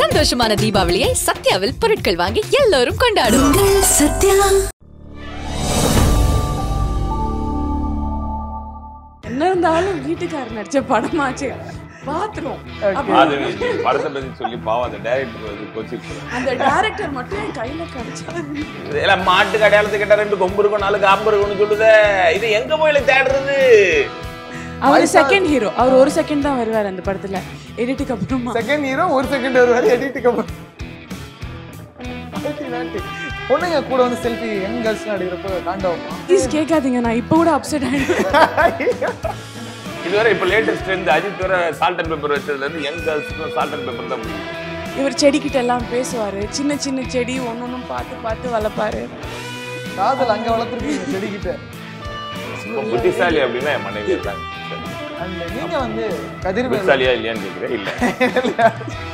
சந்தோஷமான தீபாவளியை சத்யாவில் பொருட்கள் வாங்கி எல்லோரும் கொண்டாடுவோம். சத்யா. என்ன இருந்தாலும் வீட்டுக்காரர் நடிச்ச படமாச்சு பாத்துரும். படத்தை பத்தி சொல்லி பாவம் அந்த டைரக்டர் கோச்சிட்டு அந்த டைரக்டர் மட்டும் என் கையில கிடைச்சாரு. இதெல்லாம் மாட்டு கடையாளத்து கிட்ட 2 கொம்பு இருக்கும் 4 காம்பு இருக்கும்னு சொல்லுதே. இது எங்க போயில தேடுறது? அவர் செகண்ட் ஹீரோ. அவர் 1 செகண்ட் தான் வருவார் அந்த படத்துல. எடிட்டுக்கு அப்புறமா செகண்ட் ஹீரோ 1 செகண்ட் வருவாரு. எடிட்டுக்கு அப்புறம் பொண்ணுங்க கூட வந்து செல்ஃபி யங் கேர்ள்ஸ்லாம் எடுக்கிறப்ப காண்டாவும். ப்ளீஸ் கேட்காதீங்க, நான் இப்போ கூட அப்செட் ஆயிடுவேன். இதுவரை இப்போ லேட்டஸ்ட் ட்ரெண்ட் அஜித் வர சால்ட் அண்ட் பெப்பர் வச்சதுல இருந்து யங் கேர்ள்ஸ்க்கு சால்ட் அண்ட் பெப்பர் தான் பிடிக்கும். இவர் செடிக்கிட்ட எல்லாம் பேசுவாரு. சின்ன சின்ன செடி ஒன்னொன்னும் பார்த்து பார்த்து வளர்ப்பாரு. காதல் அங்க வளர்த்துருக்கீங்க செடிக்கிட்ட. புத்திசாலி அப்படின்னா என் மனைவி இருக்காங்க. நீங்க வந்து கதிர் புத்திசாலியா இல்லையான்னு கேட்கிறேன். இல்ல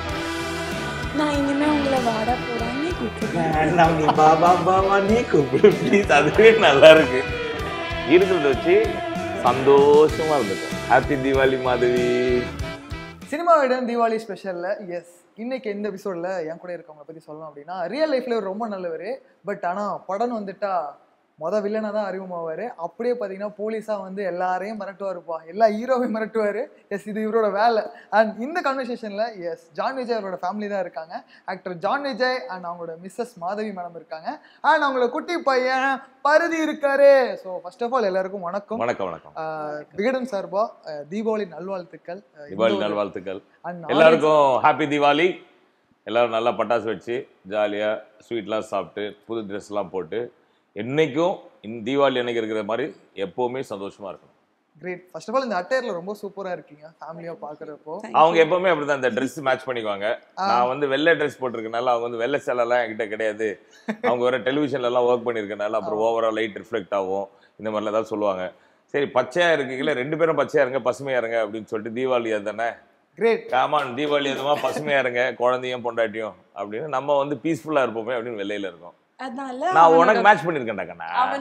நான் இனிமே உங்களை வாடா போடான்னு கூப்பிடுறேன். நீ பாபா பாபா நீ கூப்பிடு ப்ளீஸ். அதுவே நல்லா இருக்கு. இருக்கிறத வச்சு சந்தோஷமா இருந்துக்கும். ஹாப்பி தீபாவளி மாதவி. சினிமாவிடம் தீபாவளி ஸ்பெஷல்ல எஸ் இன்னைக்கு இந்த எபிசோட்ல என் கூட இருக்கவங்க பத்தி சொல்லணும் அப்படின்னா ரியல் லைஃப்ல ரொம்ப நல்லவர். பட் ஆனா படம் வந்துட்டா வில்லனா தான் அறிமுகமாவாரு. அப்படியே பார்த்தீங்கன்னா போலீஸா வந்து எல்லாரையும் மிரட்டுவாருப்பா, எல்லா ஹீரோவையும் மிரட்டுவாரு. எஸ் இது இவரோட வேலை. அண்ட் இந்த கான்வர்சேஷன்ல எஸ் ஜான் விஜய் அவரோட ஃபேமிலி தான் இருக்காங்க. ஆக்டர் ஜான் விஜய் அண்ட் அவங்களோட மிஸ்ஸஸ் மாதவி மேடம் இருக்காங்க. அண்ட் அவங்களோட குட்டி பையன் பருதி இருக்காரு. ஸோ ஃபர்ஸ்ட் ஆஃப் ஆல் எல்லாருக்கும் வணக்கம். வணக்கம் வணக்கம். விகடன் சார்பா தீபாவளி நல்வாழ்த்துக்கள். தீபாவளி நல்வாழ்த்துக்கள் எல்லாருக்கும். ஹாப்பி தீபாவளி. எல்லாரும் நல்லா பட்டாசு வச்சு ஜாலியா ஸ்வீட்லாம் சாப்பிட்டு புது ட்ரெஸ் எல்லாம் போட்டு என்னைக்கும் இந்த தீபாவளி அன்னைக்கு இருக்கிற மாதிரி எப்பவுமே சந்தோஷமா இருக்கும். கிரேட். ஃபர்ஸ்ட் ஆஃப் ஆல் இந்த அட்டையர்ல ரொம்ப சூப்பரா இருக்கீங்க ஃபேமிலியா பாக்குறப்போ. அவங்க எப்பவுமே அப்படிதான் இந்த ட்ரெஸ் மேட்ச் பண்ணிக்குவாங்க. நான் வந்து வெள்ளை ட்ரெஸ் போட்டிருக்கனால அவங்க வந்து வெள்ளை சேலெல்லாம் என்கிட்ட கிடையாது. அவங்க வேற டெலிவிஷன்ல எல்லாம் ஒர்க் பண்ணிருக்கனால அப்புறம் ஓவரா லைட் ரிஃப்ளெக்ட் ஆகும் இந்த மாதிரிலாம் ஏதாவது சொல்லுவாங்க. சரி பச்சையா இருக்கீங்களா 2 பேரும் பச்சையா இருங்க பசுமையா இருங்க அப்படின்னு சொல்லிட்டு தீபாவளி அதுதானே கிரேட் காமான் தீபாவளி அதுமா பசுமையா இருங்க குழந்தையும் பொண்டாட்டியும் அப்படின்னு நம்ம வந்து பீஸ்ஃபுல்லா இருப்போமே அப்படின்னு வெள்ளையில இருக்கும். நான் உனக்கு மேட்ச் பண்ணிருக்கேன்டா கண்ணா.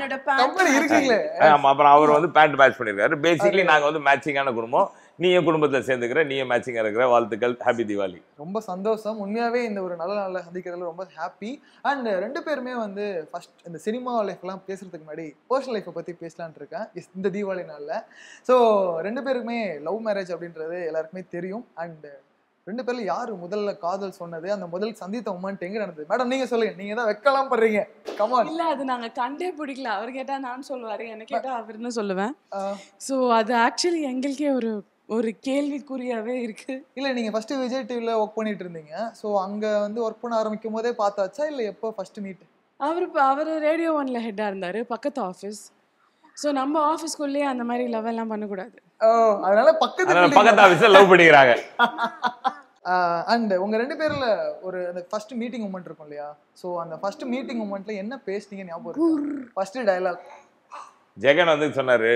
அப்புறம் அவர் வந்து பேண்ட் மேட்ச் பண்ணிருக்காரு. பேசிக்கலி நாங்க வந்து மேட்சிங்கான குடும்பம். நீ என் குடும்பத்துல சேர்ந்துக்கிற, நீ மேட்சிங்கா இருக்கிற. வாழ்த்துக்கள். ஹாப்பி தீபாவளி. ரொம்ப சந்தோஷம். உண்மையாவே இந்த ஒரு நல்ல நாள்ல சந்திக்கிறதுல ரொம்ப ஹாப்பி. அண்ட் 2 பேருமே வந்து ஃபர்ஸ்ட் இந்த சினிமா லைஃப் எல்லாம் பேசுறதுக்கு முன்னாடி பர்சனல் லைஃப்பை பத்தி பேசலான் இருக்கேன் இந்த தீபாவளி நாள்ல. ஸோ 2 பேருக்குமே லவ் மேரேஜ் அப்படின்றது எல்லாருக்குமே தெரியும். அண்ட் 2 பேர்ல யாரு முதல்ல காதல் சொன்னது, அந்த முதல் சந்தித்த மொமெண்ட் எங்க நடந்தது? மேடம் நீங்க சொல்லுங்க. நீங்க தான் வெக்கலாம் பண்றீங்க. கமான். இல்ல அது நாங்க கண்டே பிடிக்கல. அவர் கேட்டா நான் சொல்லுவாரு, எனக்கு கேட்டா அவர்னு சொல்லுவேன். சோ அது ஆக்சுவலி எங்களுக்கே ஒரு கேள்விக்குறியாவே இருக்கு. இல்ல நீங்க ஃபர்ஸ்ட் விஜய் டிவில ஒர்க் பண்ணிட்டு இருந்தீங்க. சோ அங்க வந்து ஒர்க் பண்ண ஆரம்பிக்கும் போதே பார்த்தாச்சா இல்ல எப்போ ஃபர்ஸ்ட் மீட்? அவர் ரேடியோ 1ல ஹெட்டா இருந்தாரு, பக்கத்து ஆஃபீஸ். சோ நம்ம ஆஃபீஸ்க்குள்ளேயே அந்த மாதிரி லவ் எல்லாம் பண்ணக்கூடாது. அதனால பக்கத்து ஆஃபீஸ்ல லவ் பண்ணிக்கிறாங்க. அண்ட் உங்க 2 பேர்ல ஒரு அந்த ஃபர்ஸ்ட் மீட்டிங் மொமெண்ட் இருக்கும் இல்லையா? சோ அந்த ஃபர்ஸ்ட் மீட்டிங் மொமெண்ட்ல என்ன பேசுனீங்க ஞாபகம் இருக்கா? ஃபர்ஸ்ட் டயலாக் ஜெகன் வந்து சொன்னாரு,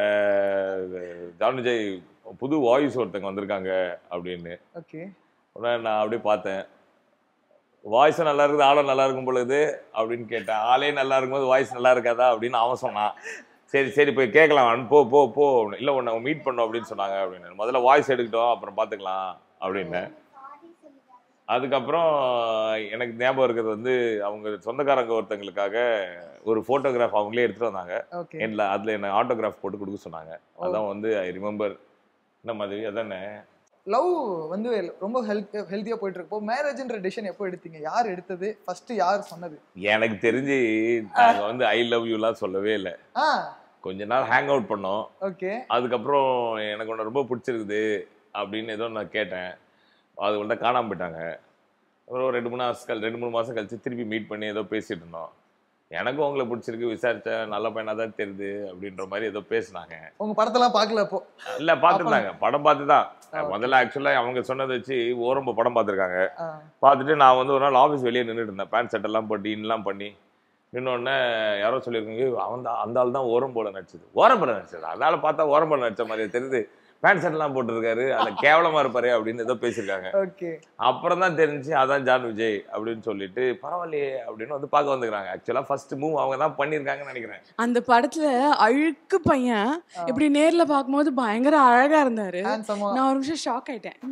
ஜான் விஜய் புது வாய்ஸ் ஒருத்தங்க வந்திருக்காங்க அப்படின்னு. ஓகே. நான் அப்படியே பார்த்தேன். வாய்ஸும் நல்லா இருக்குது ஆளும் நல்லா இருக்கும் பொழுது அப்படின்னு கேட்டேன். ஆளே நல்லா இருக்கும்போது வாய்ஸ் நல்லா இருக்காதா அப்படின்னு அவன் சொன்னான். சரி சரி போய் கேட்கலாம் போ போ போ. இல்லை ஒன்று மீட் பண்ணோம் அப்படின்னு சொன்னாங்க அப்படின்னு. முதல்ல வாய்ஸ் எடுக்கட்டும் அப்புறம் பார்த்துக்கலாம் அப்படின்னு. அதுக்கப்புறம் எனக்கு ஞாபகம் இருக்கிறது வந்து அவங்க சொந்தக்காரங்க ஒருத்தங்களுக்காக ஒரு ஃபோட்டோகிராஃப் அவங்களே எடுத்துகிட்டு வந்தாங்க. என்ன அதில் என்ன ஆட்டோகிராஃப் போட்டு கொடுக்க சொன்னாங்க. அதான் வந்து ஐ ரிமெம்பர். இந்த மாதிரி அதானே லவ் வந்து ரொம்ப ஹெல்த்தியா போயிட்டு இருக்கப்போ மேரேஜ்ன்ற டிசிஷன் எப்போ எடுத்தீங்க? யார் எடுத்தது? ஃபர்ஸ்ட் யார் சொன்னது? எனக்கு தெரிஞ்சு நாங்கள் வந்து ஐ லவ் யூலாம் சொல்லவே இல்லை. கொஞ்ச நாள் ஹேங் அவுட் பண்ணோம். ஓகே. அதுக்கப்புறம் எனக்கு ஒன்று ரொம்ப பிடிச்சிருக்குது அப்படின்னு ஏதோ நான் கேட்டேன். அது ஒன்றை காணாமல் போயிட்டாங்க. அப்புறம் 2-3 மாதம் கழிச்சு திருப்பி மீட் பண்ணி ஏதோ பேசிட்டு இருந்தோம். எனக்கும் உங்களை பிடிச்சிருக்கு, விசாரிச்சேன், நல்ல பையனா தான் தெரியுது அப்படின்ற மாதிரி ஏதோ பேசினாங்க. உங்க படத்தெல்லாம் பார்க்கல அப்போ? இல்லை பார்த்துருந்தாங்க. படம் பார்த்து தான் முதல்ல ஆக்சுவலாக அவங்க சொன்னதை வச்சு ஓரம்ப படம் பார்த்துருக்காங்க. பார்த்துட்டு நான் வந்து ஒரு நாள் ஆஃபீஸ் வெளியே நின்றுட்டு இருந்தேன். பேண்ட் ஷர்ட்டெல்லாம் போட்டு இன்னெலாம் பண்ணி இன்னொன்னே யாரோ சொல்லியிருக்காங்க, அவன் தான் அந்த ஆள் தான் ஓரம்போல நடிச்சது. ஓரம்போல நடிச்சது அதனால பார்த்தா ஓரம்போல நடிச்ச மாதிரி தெரியுது. பேண்ட் ஷர்ட்லாம் போட்டுருக்காரு, அதில் கேவலமா இருப்பாரு அப்படின்னு ஏதோ பேசியிருக்காங்க. அப்புறம் தான் தெரிஞ்சு அதான் ஜான் விஜய் அப்படின்னு சொல்லிட்டு பரவாயில்லையே அப்படின்னு வந்து பார்க்க வந்துக்கிறாங்க. ஆக்சுவலா ஃபர்ஸ்ட் மூவ் அவங்க தான் பண்ணியிருக்காங்கன்னு நினைக்கிறேன். அந்த படத்துல அழுக்கு பையன் இப்படி நேர்ல பார்க்கும்போது பயங்கர அழகா இருந்தாரு. நான் ஒரு நிமிஷம் ஷாக் ஆயிட்டேன்.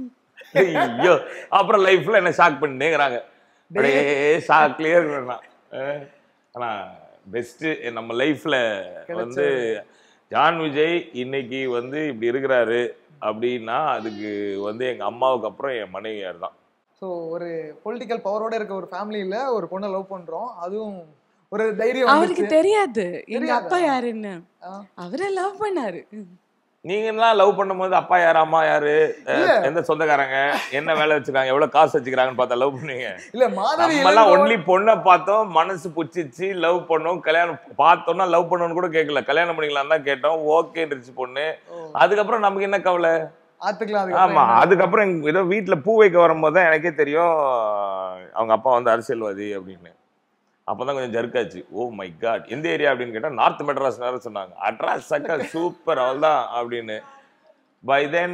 ஐயோ அப்புறம் லைஃப்ல என்ன ஷாக் பண்ணிட்டேங்கிறாங்க. அப்படியே ஷாக்லயே இருக்கிறேன் நான். ஆனா பெஸ்ட் நம்ம லைஃப்ல வந்து ஜான் விஜய் இன்னைக்கு வந்து இப்படி இருக்கிறாரு அப்படின்னா அதுக்கு வந்து எங்க அம்மாவுக்கு அப்புறம் என் மனைவியார் தான். ஸோ ஒரு பொலிட்டிக்கல் பவரோட இருக்க ஒரு ஃபேமிலியில ஒரு பொண்ணை லவ் பண்றோம், அதுவும் ஒரு தைரியம். அவருக்கு தெரியாது எங்க அப்பா யாருன்னு, அவரே லவ் பண்ணாரு. நீங்க எல்லாம் லவ் பண்ணும்போது அப்பா யாரு அம்மா யாரு எந்த சொந்தக்காரங்க என்ன வேலை வச்சுக்காங்க எவ்வளவு காசு வச்சுக்கிறாங்கன்னு பார்த்தா லவ் பண்ணுவீங்க? இல்ல மாதவி நம்மலாம் ஒன்லி பொண்ணை பார்த்தோம், மனசு புடிச்சிச்சு, லவ் பண்ணோம், கல்யாணம் பார்த்தோம்னா லவ் பண்ணணும்னு கூட கேட்கல, கல்யாணம் பண்ணிக்கலாம் தான் கேட்டோம், ஓகேன்னுச்சு பொண்ணு. அதுக்கப்புறம் நமக்கு என்ன கவலை? ஆமா, அதுக்கப்புறம் ஏதோ வீட்டுல பூ வைக்க வரும்போது தான் எனக்கே தெரியும் அவங்க அப்பா வந்து அரசியல்வாதி அப்படின்னு. அப்பதான் கொஞ்சம் ஜர்க்காச்சு. ஓ மை காட், எந்த ஏரியா அப்படின்னு கேட்டா நார்த் மெட்ராஸ் சொன்னாங்க. அட்ராஸ் சக்கா சூப்பர் அவள்தான் அப்படின்னு. பை தென்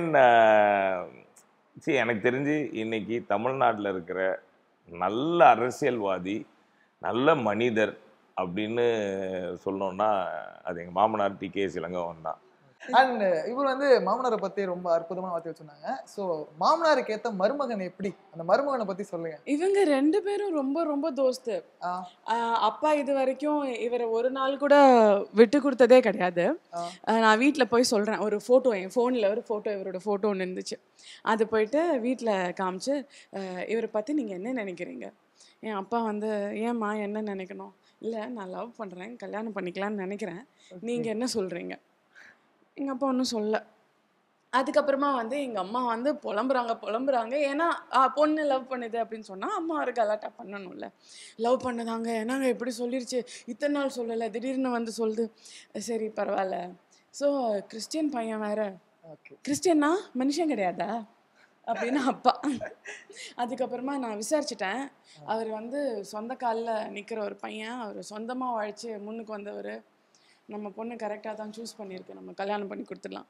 எனக்கு தெரிஞ்சு இன்னைக்கு தமிழ்நாட்டில் இருக்கிற நல்ல அரசியல்வாதி நல்ல மனிதர் அப்படின்னு சொல்லணும்னா அது எங்க மாமனார் டி.கே.எஸ். இளங்கோவன் தான். அண்ட் இவர் வந்து மாமனாரை பத்தி ரொம்ப அற்புதமான வார்த்தை சொன்னாங்க. ஸோ மாமனாருக்கு ஏத்த மருமகன் எப்படி, அந்த மருமகனை பத்தி சொல்லுங்க. இவங்க 2 பேரும் ரொம்ப ரொம்ப தோஸ்து. அப்பா இது வரைக்கும் இவரை ஒரு நாள் கூட விட்டு கொடுத்ததே கிடையாது. நான் வீட்டில் போய் சொல்றேன், ஒரு போட்டோ என் ஃபோனில் ஒரு போட்டோ, இவரோட போட்டோ ஒன்று இருந்துச்சு. அது போயிட்டு வீட்டில் காமிச்சு இவரை பத்தி நீங்க என்ன நினைக்கிறீங்க? என் அப்பா வந்து ஏம்மா என்ன நினைக்கணும்? இல்லை நான் லவ் பண்றேன், கல்யாணம் பண்ணிக்கலாம்னு நினைக்கிறேன், நீங்க என்ன சொல்றீங்க? எங்கள் அப்பா ஒன்றும் சொல்ல. அதுக்கப்புறமா வந்து எங்கள் அம்மா வந்து புலம்புறாங்க. ஏன்னா பொண்ணு லவ் பண்ணுது அப்படின்னு சொன்னால் அம்மா ஒரு கலாட்டா பண்ணணும்ல. லவ் பண்ணதாங்க என்னங்க இப்படி சொல்லிருச்சு, இத்தனை நாள் சொல்லலை, திடீர்னு வந்து சொல்லுது. சரி பரவாயில்ல. ஸோ கிறிஸ்டியன் பையன் வேற, கிறிஸ்டியன்னா மனுஷன் கிடையாதா அப்படின்னு அப்பா. அதுக்கப்புறமா நான் விசாரிச்சுட்டேன், அவர் வந்து சொந்த காலில் நிற்கிற ஒரு பையன், அவர் சொந்தமாக உழைச்சி முன்னுக்கு வந்தவர். நம்ம பொண்ணு கரெக்டாக தான் சூஸ் பண்ணியிருக்கு, நம்ம கல்யாணம் பண்ணி கொடுத்துடலாம்.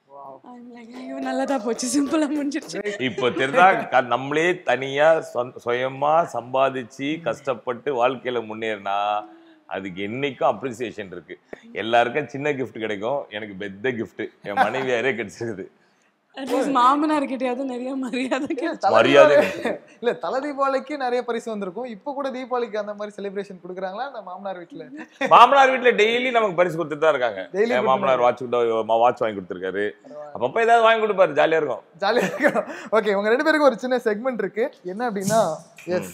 நல்லதா போச்சு, சிம்பிளா முடிஞ்சிருச்சு. இப்போ தெரிஞ்சா நம்மளே தனியா சுயமா சம்பாதிச்சு கஷ்டப்பட்டு வாழ்க்கையில முன்னேறினா அதுக்கு என்னைக்கும் அப்ரிசியேஷன் இருக்கு. எல்லாருக்கும் சின்ன கிஃப்ட் கிடைக்கும், எனக்கு பெத்த கிஃப்ட் என் மனைவியாரே கிடைச்சிருக்குது. மாமனார்கிட்டயாவது நிறைய மரியாதை இல்ல, தலை தீபாவளிக்கு நிறைய பரிசு வந்திருக்கும். இப்ப கூட தீபாவளிக்கு அந்த மாதிரி செலிப்ரேஷன் கொடுக்குறாங்களா அந்த மாமனார் வீட்டுல? மாமனார் வீட்டுல டெய்லி நமக்கு பரிசு கொடுத்துட்டு தான் இருக்காங்க. மாமனார் வாட்ச் வாங்கி கொடுத்துருக்காரு, அப்பப்ப ஏதாவது வாங்கி கொடுப்பாரு, ஜாலியா இருக்கும். ஓகே, உங்க 2 பேருக்கும் ஒரு சின்ன செக்மெண்ட் இருக்கு. என்ன அப்படின்னா, எஸ்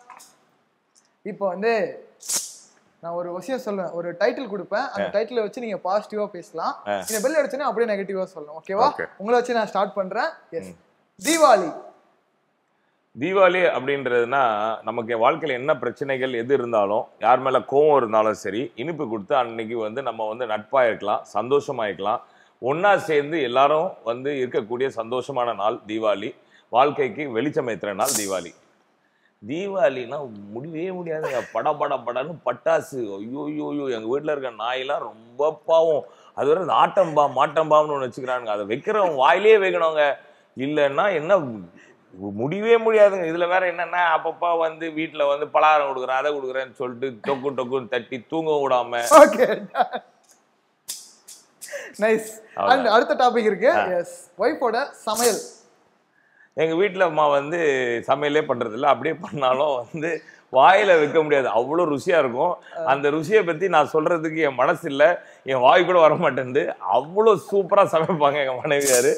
இப்போ வந்து நான் ஒரு விஷயம் சொல்லுவேன், ஒரு டைட்டில் கொடுப்பேன், அந்த டைட்டிலை வச்சு நீங்க பாசிட்டிவா பேசலாம். நீங்க பெல் அடிச்சோன்னா அப்படியே நெகட்டிவா சொல்லணும். ஓகேவா? உங்களை வச்சு நான் ஸ்டார்ட் பண்றேன். எஸ், தீபாவளி. தீபாவளி அப்படின்றதுனா நமக்கு வாழ்க்கையில என்ன பிரச்சனைகள் எது இருந்தாலும், யார் மேல கோவம் இருந்தாலும் சரி, இனிப்பு கொடுத்து அன்னைக்கு வந்து நம்ம வந்து நட்பா இருக்கலாம், சந்தோஷமா இருக்கலாம், ஒன்னா சேர்ந்து எல்லாரும் வந்து இருக்கக்கூடிய சந்தோஷமான நாள் தீபாவளி. வாழ்க்கைக்கு வெளிச்சம் ஏத்துற நாள் தீபாவளி. தீபாவளினா முடியவே முடியாதுங்க. படன்னு பட்டாசு, ஐயோ ஐயோ. எங்க வீட்டுல இருக்க நாயெல்லாம் ரொம்ப பாவம், அது வரை மாட்டம்பாம்னு ஒன்று வச்சுக்கிறானுங்க. அதை வைக்கிறவங்க வாயிலே வைக்கணுங்க, இல்லைன்னா என்ன முடியவே முடியாதுங்க. இதுல வேற என்னன்னா அப்பப்பா வந்து வீட்டுல வந்து பலகாரம் கொடுக்குறேன், அதை கொடுக்குறேன்னு சொல்லிட்டு டொக்குன்னு தட்டி தூங்க விடாம. நைஸ். அடுத்த டாபிக் இருக்கு. எஸ், வைஃபோட சமையல். எங்க வீட்டுல அம்மா வந்து சமையலே பண்றது இல்லை, அப்படியே பண்ணாலும் வந்து வாயில வைக்க முடியாது, அவ்வளோ ருசியா இருக்கும். அந்த ருசியை பத்தி நான் சொல்றதுக்கு என் மனசு இல்லை, என் வாய் கூட வர மாட்டேன்து. அவ்வளோ சூப்பரா சமைப்பாங்க எங்க மனைவியாரு.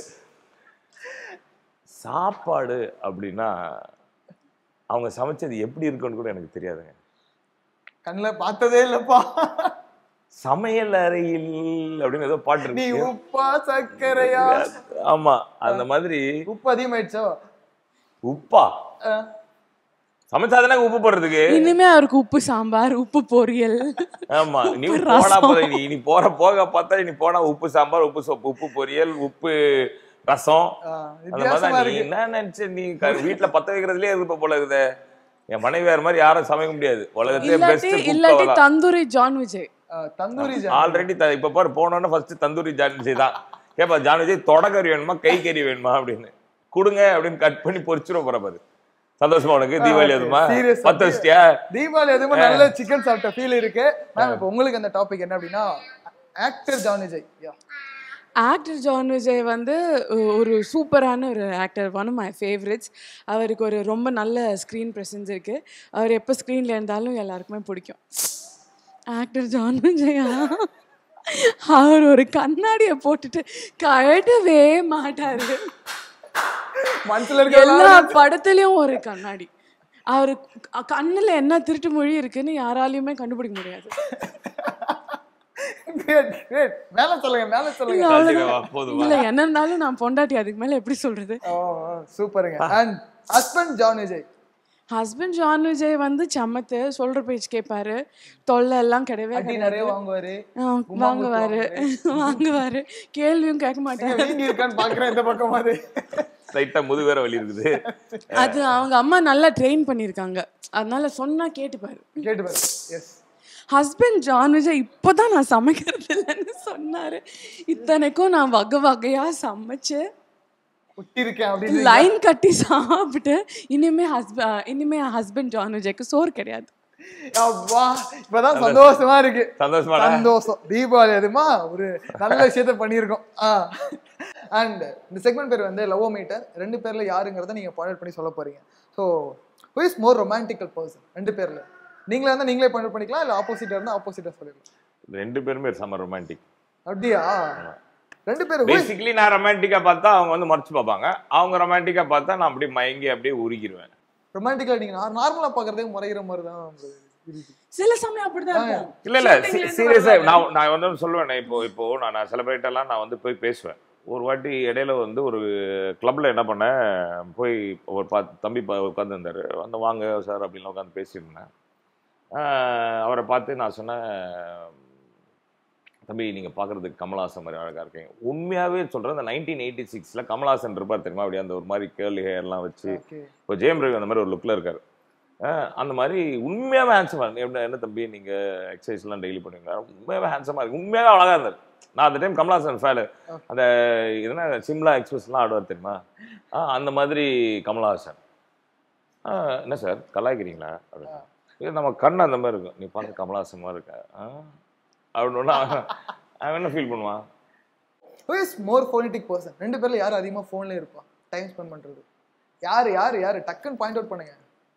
சாப்பாடு அப்படின்னா அவங்க சமைச்சது எப்படி இருக்குன்னு கூட எனக்கு தெரியாதுங்க, கண்ணில் பார்த்ததே இல்லப்பா. சமையல் அறையில் அப்படின்னு ஏதோ பாட்டு இருக்கு, நீ உப்பா சர்க்கரையா? ஆமா, அந்த மாதிரி. உப்பு அதிகமாயிடுச்சோ? உப்பா சமைச்சாதானே உப்பு போடுறதுக்கு. இனிமே அவருக்கு உப்பு சாம்பார், உப்பு பொரியல். ஆமா, நீ போனா நீ போக பார்த்தா நீ போனா உப்பு சாம்பார், உப்பு சோப்பு, உப்பு பொரியல், உப்பு ரசம். அந்த மாதிரி என்ன நினைச்சு நீ வீட்டுல பத்த வைக்கிறதுலயே இருப்ப போல இருக்குது. என் மனைவியார் மாதிரி யாரும் சமைக்க முடியாது உலகத்திலே. Best tandoori John Vijay. Tandoori already இப்ப பாரு, போனோன்னா ஃபர்ஸ்ட் தந்தூரி ஜான் விஜய் தான் கேப்பா. ஜான் விஜய் தொடக்கறி வேணுமா கை கறி வேணுமா அப்படின்னு கொடுங்க அப்படின்னு கட் பண்ணி பொரிச்சிரும் போற பாரு. சந்தோஷமா உனக்கு தீபாவளி எதுமா பத்து வச்சிட்டியா? தீபாவளி எதுமா நல்ல சிக்கன் சாப்பிட்ட ஃபீல் இருக்கு. மேம் இப்போ உங்களுக்கு அந்த டாபிக் என்ன அப்படின்னா, actor John Vijay. Actor John Vijay வந்து ஒரு சூப்பரான ஒரு actor, one of my favourites. அவருக்கு ஒரு ரொம்ப நல்ல ஸ்க்ரீன் ப்ரெசன்ஸ் இருக்குது. அவர் எப்போ ஸ்க்ரீனில் இருந்தாலும் எல்லாருக்குமே பிடிக்கும். ஆக்டர் ஜான் விஜயா அவர் ஒரு கண்ணாடியை போட்டுட்டு கழட்டவே மாட்டார். மனசுல இருக்க எல்லா படத்துலயும் ஒரு கண்ணாடி. அவரு கண்ணுல என்ன திருட்டு மொழி இருக்குன்னு யாராலையுமே கண்டுபிடிக்க முடியாது. மேல சொல்லுங்க. இல்ல என்ன இருந்தாலும் நான் பொண்டாட்டி, அதுக்கு மேல எப்படி சொல்றது. சூப்பருங்க. And husband John Vijay. Husband John Vijay வந்து சமத்து, சொல்ற பேச்சு கேட்பாரு, தொல்லை எல்லாம் கிடையவே நிறைய வாங்குவாரு, கேள்வியும் கேட்க மாட்டாரு. இந்த பக்கம் முது வேற வலி இருக்குது. அது அவங்க அம்மா நல்லா ட்ரெயின் பண்ணிருக்காங்க, அதனால சொன்னா கேட்டுப்பாரு. ஹஸ்பண்ட் ஜான் விஜய் இப்போதான் நான் சமைக்கிறது இல்லைன்னு சொன்னாரு. இத்தனைக்கும் நான் வகை வகையா சமைச்சு லைன் கட்டி சாப்பிட்டு இனிமே ஹஸ்பண்ட் ஜான் விஜய்க்கு சோறு கிடையாது. இப்பதான் சந்தோஷமா இருக்கு. சந்தோஷம். தீபாவளி அதுமா ஒரு நல்ல விஷயத்த பண்ணிருக்கோம். அண்ட் இந்த செக்மெண்ட் பேர் வந்து லவ் மீட்டர். 2 பேர்ல யாருங்கிறத நீங்க பாயிண்ட் பண்ணி சொல்ல போறீங்க. So who is more romantical person? 2 பேர்ல நீங்களே இருந்தா நீங்களே பாயிண்ட் பண்ணிக்கலாம், இல்ல ஆப்போசிட்டா இருந்தா ஆப்போசிட்டா சொல்லிடலாம். 2 பேருமே செம ரொமான்டிக். அப்படியா? 2 பேரும் பேசிக்கலி நான் ரொமான்டிக்கா பார்த்தா அவங்க வந்து மறைச்சு பார்ப்பாங்க, அவங்க ரொமான்டிக்கா பார்த்தா நான் அப்படியே மயங்கி அப்படியே உருகிடுவேன். ரொமான்டிக்கா நீங்க நார்மலா பாக்குறதே முறைகிற மாதிரி தான் சில சமயம் அப்படிதான். இல்ல சீரியஸா நான் வந்து சொல்லுவேன். இப்போ நான் செலிபிரேட் எல்லாம் நான் வந்து போய் பேசுவேன். ஒரு வாட்டி இடையில வந்து ஒரு கிளப்ல என்ன பண்ணேன், போய் ஒரு தம்பி உட்காந்து இருந்தாரு, வந்து வாங்க சார் அப்படின்னு உட்காந்து பேசியிருந்தேன். அவரை பார்த்து நான் சொன்னேன், தம்பி நீங்கள் பார்க்குறதுக்கு கமல்ஹாசன் மாதிரி அழகாக இருக்கீங்க. உண்மையாகவே சொல்கிறேன், இந்த 1986 கமல்ஹாசன் இருப்பார் தெரியுமா, அப்படியே அந்த ஒரு மாதிரி கேர்லி ஹேர்லாம் வச்சு. இப்போ ஜெயம் ரவி அந்த மாதிரி ஒரு லுக்கில் இருக்கார். அந்த மாதிரி உண்மையாகவே ஹேண்ட்ஸமாக இருக்கு. என்ன தம்பி நீங்கள் எக்ஸசைஸ்லாம் டெய்லி பண்ணுவீங்களா? உண்மையாகவே ஹேண்ட்ஸமாக இருக்கு, உண்மையாகவே அழகாக இருந்தார். நான் அந்த டைம் கமல்ஹாசன் ஃபேனு. அந்த இதுனா சிம்லா எக்ஸ்பிரஸ்லாம் ஆடுவார் தெரியுமா, அந்த மாதிரி கமல்ஹாசன். என்ன சார் கலாய்க்கிறீங்களா அப்படின்னு. இது நம்ம கண் அந்த மாதிரி இருக்கும், நீ பார்த்து கமல்ஹாசன் மாதிரி இருக்க அப்படின்னு அவன் என்ன ஃபீல் பண்ணுவான். Who is more phonetic person? 2 பேர்ல யார் அதிகமாக ஃபோன்ல இருப்பா, டைம் ஸ்பெண்ட் பண்றது? யாரு டக்குன்னு பாயிண்ட் அவுட் பண்ணுங்க.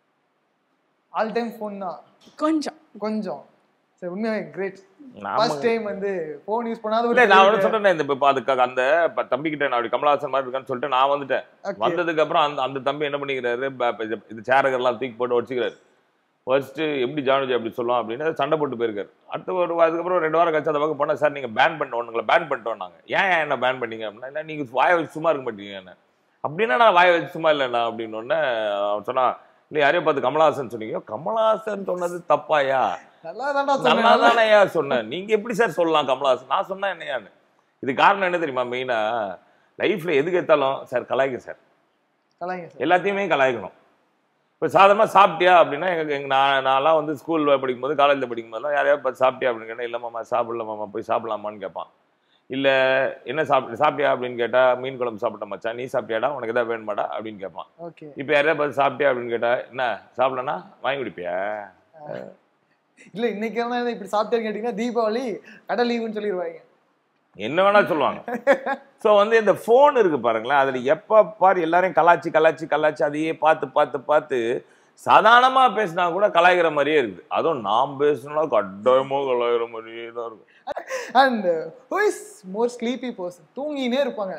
ஆல் டைம் ஃபோன் தான். கொஞ்சம் சரி, உண்மையாவே கிரேட். ஃபர்ஸ்ட் டைம் வந்து ஃபோன் யூஸ் பண்ணாத இல்ல. நான் வந்து சொல்றேன், இந்த இப்போ அதுக்காக அந்த தம்பி கிட்ட நான் அப்படி கமல்ஹாசன் மாதிரி இருக்கான்னு சொல்லிட்டு நான் வந்துட்டேன். வந்ததுக்கு அப்புறம் அந்த தம்பி என்ன பண்ணிக்கிறாரு, இது சேரகர்லாம் தூக்கி போட்டு வச்சுக்கிறாரு. ஃபர்ஸ்ட்டு எப்படி ஜான் விஜய் அப்படி சொல்லுவான் அப்படின்னு சண்டை போட்டு போயிருக்காரு. அதுக்கப்புறம் 2 வாரம் கழிச்சு அந்த பக்கம் போனால், சார் நீங்கள் பேன் உங்களை பேன் பண்ணிட்டோம் நாங்கள். ஏன் என்ன பேன் பண்ணீங்க அப்படின்னா, இல்லை நீங்கள் வாயை வச்சு சும்மா இருக்க மாட்டீங்க என்ன அப்படின்னா, நான் வாயை வச்சு சும்மா இல்லைண்ணா அப்படின்னு ஒன்று அவன் சொன்னான். இல்லை யாரையோ பார்த்து கமல்ஹாசன் சொன்னீங்க. கமல்ஹாசன் சொன்னது தப்பாயா? நல்லா தானேயா சொன்னேன், நீங்கள் எப்படி சார் சொல்லலாம் கமல்ஹாசன்? நான் சொன்னேன் என்னையான்னு. இது காரணம் என்ன தெரியுமா, மெயினாக லைஃப்பில் எதுக்கு எடுத்தாலும் சார் கலாய்க்க சார், எல்லாத்தையுமே கலாய்க்கணும். இப்போ சாதாரணமாக சாப்பிட்டியா அப்படின்னா, நான்லாம் வந்து ஸ்கூல் படிக்கும்போது காலேஜில் படிக்கும்போதெல்லாம் யாரையா பார்த்து சாப்பிட்டியா அப்படின்னு கேட்டால், இல்லை மாமா சாப்பிடல மாமா, போய் சாப்பிடலாமான்னு கேட்பான். இல்லை என்ன சாப்பிட்டியா அப்படின்னு கேட்டால், மீன் குழம்பு சாப்பிட்ட மச்சான், நீ சாப்பிட்டியாடா, உனக்கு எதாவது வேணுமாடா அப்படின்னு கேட்பான். இப்போ யாரையா பார்த்து சாப்பிட்டியா அப்படின்னு கேட்டால், என்ன சாப்பிடலன்னா வாங்கி குடிப்பியா? இல்லை இன்னைக்கு இப்படி சாப்பிட்டேன்னு கேட்டிங்கன்னா தீபாவளி கடை லீவுன்னு சொல்லிடுவாங்க, என்ன வேணா சொல்லுவாங்க. ஸோ வந்து இந்த ஃபோன் இருக்கு பாருங்களேன், அதில் எப்போ பாரு எல்லாரையும் கலாச்சி அதையே பார்த்து சாதாரணமாக பேசினா கூட கலாய்க்கிற மாதிரியே இருக்குது. அதுவும் நாம் பேசணும்னா கட்டாயமோ கலாய்க்கிற மாதிரியே தான் இருக்கும். And who is more sleepy person? தூங்கினே இருப்பாங்க.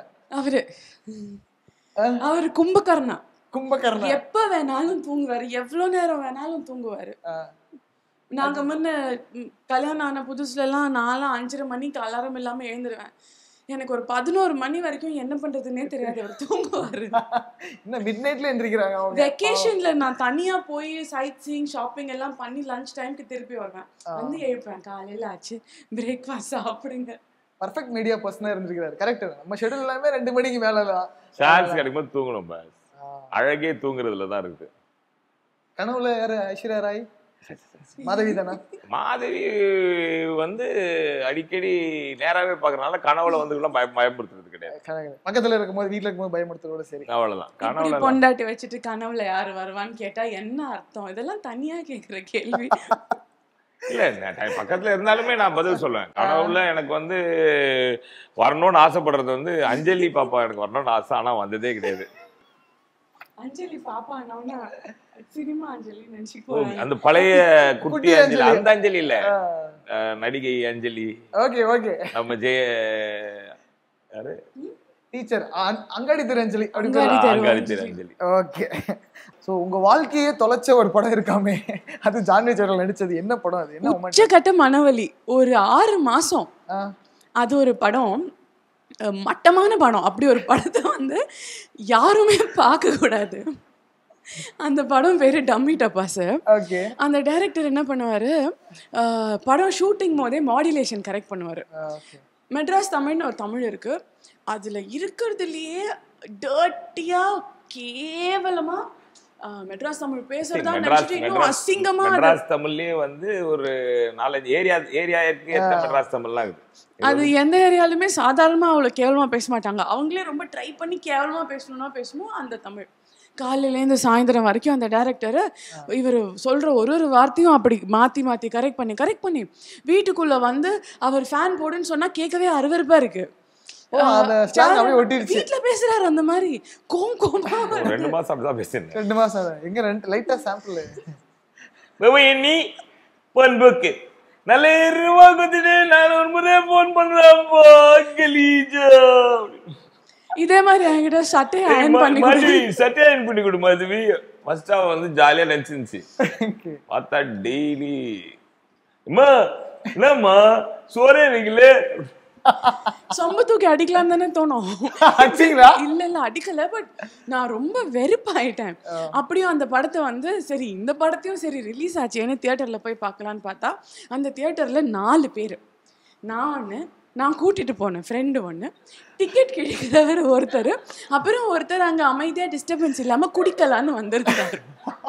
அவரு கும்பகர்ணா. எப்போ வேணாலும் தூங்குவாரு, எவ்வளோ நேரம் வேணாலும் தூங்குவாரு. நாங்க முன்ன கல்யாணம் ஆன புதுசுலலாம் நான்லாம் 5:30 மணிக்கு அலாரம் இல்லாம எழுந்துருவேன். எனக்கு ஒரு 11 மணி வரைக்கும் என்ன பண்றதுன்னே தெரியாது, அவர் தூங்குவாரு. மிட்நைட்ல எந்திரிக்கிறாங்க. வெக்கேஷன்ல நான் தனியா போய் சைட் சீயிங் ஷாப்பிங் எல்லாம் பண்ணி லஞ்ச் டைம்க்கு திருப்பி வருவேன். வந்து எழுப்பேன், காலையில ஆச்சு பிரேக்ஃபாஸ்ட் சாப்பிடுங்க. பர்ஃபெக்ட் மீடியா பர்சனா இருந்திருக்காரு. கரெக்ட். நம்ம ஷெட்யூல் எல்லாமே 2 மணிக்கு மேல தான். சான்ஸ் கிடைக்கும்போது தூங்கணும். அழகே தூங்குறதுல தான் இருக்கு. கனவுல யாரு? ஐஸ்வர்யா ராய், மாதவி தானா? மாதவி வந்து அடிக்கடி நேராவே பாக்குறதுனால கனவுல வந்து பயப்படுத்துறது கிடையாது. பக்கத்துல இருக்கும்போது வீட்டுல இருக்கும்போது பயப்படுத்துறதோட சரி, அவ்வளவுதான். கனவுல பொண்டாட்டி வச்சுட்டு கனவுல யாரு வருவான்னு கேட்டா என்ன அர்த்தம்? இதெல்லாம் தனியா கேக்குற கேள்வி. இல்ல பக்கத்துல இருந்தாலுமே நான் பதில் சொல்லுவேன். கனவுல எனக்கு வந்து வரணும்னு ஆசைப்படுறது வந்து அஞ்சலி பாப்பா எனக்கு வரணும்னு ஆசை, ஆனா வந்ததே கிடையாது. அஞ்சலி பாப்பா சினிமா அஞ்சலி நினைச்சுக்கோ. அந்த பழைய குட்டி அஞ்சலி, அந்த அஞ்சலி இல்ல, நடிகை அஞ்சலி. Okay okay. நம்ம யாரு டீச்சர் அங்காடி திரு அஞ்சலி. அங்காடி திரு அஞ்சலி. ஓகே. சோ உங்க வாழ்க்கையே தொலைச்ச ஒரு படம் இருக்காமே, அது ஜான்வி சேரல் நடிச்சது. என்ன படம் அது? என்ன உச்சக்கட்ட மனவலி. ஒரு 6 மாசம் அது ஒரு படம், மட்டமான படம். அப்படி ஒரு படத்தை வந்து யாருமே பார்க்க கூடாது. அந்த படம் பேரு டம்மி டப்பாஸ். அந்த டைரக்டர் என்ன பண்ணுவாரு, படம் ஷூட்டிங் போதே மாடுலேஷன் கரெக்ட் பண்ணுவாரு. மெட்ராஸ் தமிழ்னு ஒரு தமிழ் இருக்கு, அதுல இருக்கிறதுலயே டர்ட்டியா கேவலமா மெட்ராஸ் தமிழ் பேசுறதா நினைச்சிட்டு இன்னும் அசிங்கமா. மெட்ராஸ் தமிழ்லயே வந்து ஒரு 4-5 ஏரியா இருக்கு. மெட்ராஸ் தமிழ்லாம் இருக்கு. அது எந்த ஏரியாலுமே சாதாரணமா அவ்வளவு கேவலமா பேச மாட்டாங்க. அவங்களே ரொம்ப ட்ரை பண்ணி கேவலமா பேசணும்னா பேசணும் அந்த தமிழ். காலையிலேருந்து சாயந்தரம் வரைக்கும் அந்த டைரக்டர் இவர் சொல்ற ஒரு வார்த்தையும் அப்படி மாத்தி மாத்தி கரெக்ட் பண்ணி வீட்டுக்குள்ள வந்து அவர் ஃபேன் போடுன்னு சொன்னா கேட்கவே அருவருப்பா இருக்கு. வீட்டுல பேசுறாரு அந்த மாதிரி கோமா. 2 மாசம் அப்படிதான் பேசுறேன். 2 மாசம் எங்க லைட்டா சாம்பிள் நீ பண்புக்கு நல்ல ரூபா கொடுத்துட்டு நான் ஒரு முறை போன் பண்றேன். இதே மாதிரி என்கிட்ட சட்டையை அயன் பண்ணி கொடு மாதவி. ஃபர்ஸ்ட் அவ வந்து ஜாலியா நினைச்சிருந்துச்சு. பார்த்தா டெய்லி அம்மா என்னம்மா சோறே வைக்கல, சொம்ப தூக்கி அடிக்கலாம் தானே தோணும். இல்ல அடிக்கல, பட் நான் ரொம்ப வெறுப்பாயிட்டேன். அப்படியும் அந்த படத்தை வந்து சரி இந்த படத்தையும் சரி ரிலீஸ் ஆச்சு ஏன்னா தியேட்டர்ல போய் பார்க்கலான்னு பார்த்தா அந்த தியேட்டர்ல 4 பேர். நான் கூட்டிட்டு போனேன் ஃப்ரெண்டு ஒன்று, டிக்கெட் கிடைக்கிறவர் ஒருத்தர், அப்புறம் ஒருத்தர் அங்கே அமைதியாக டிஸ்டர்பன்ஸ் இல்லாமல் குடிக்கலான்னு வந்திருக்காரு.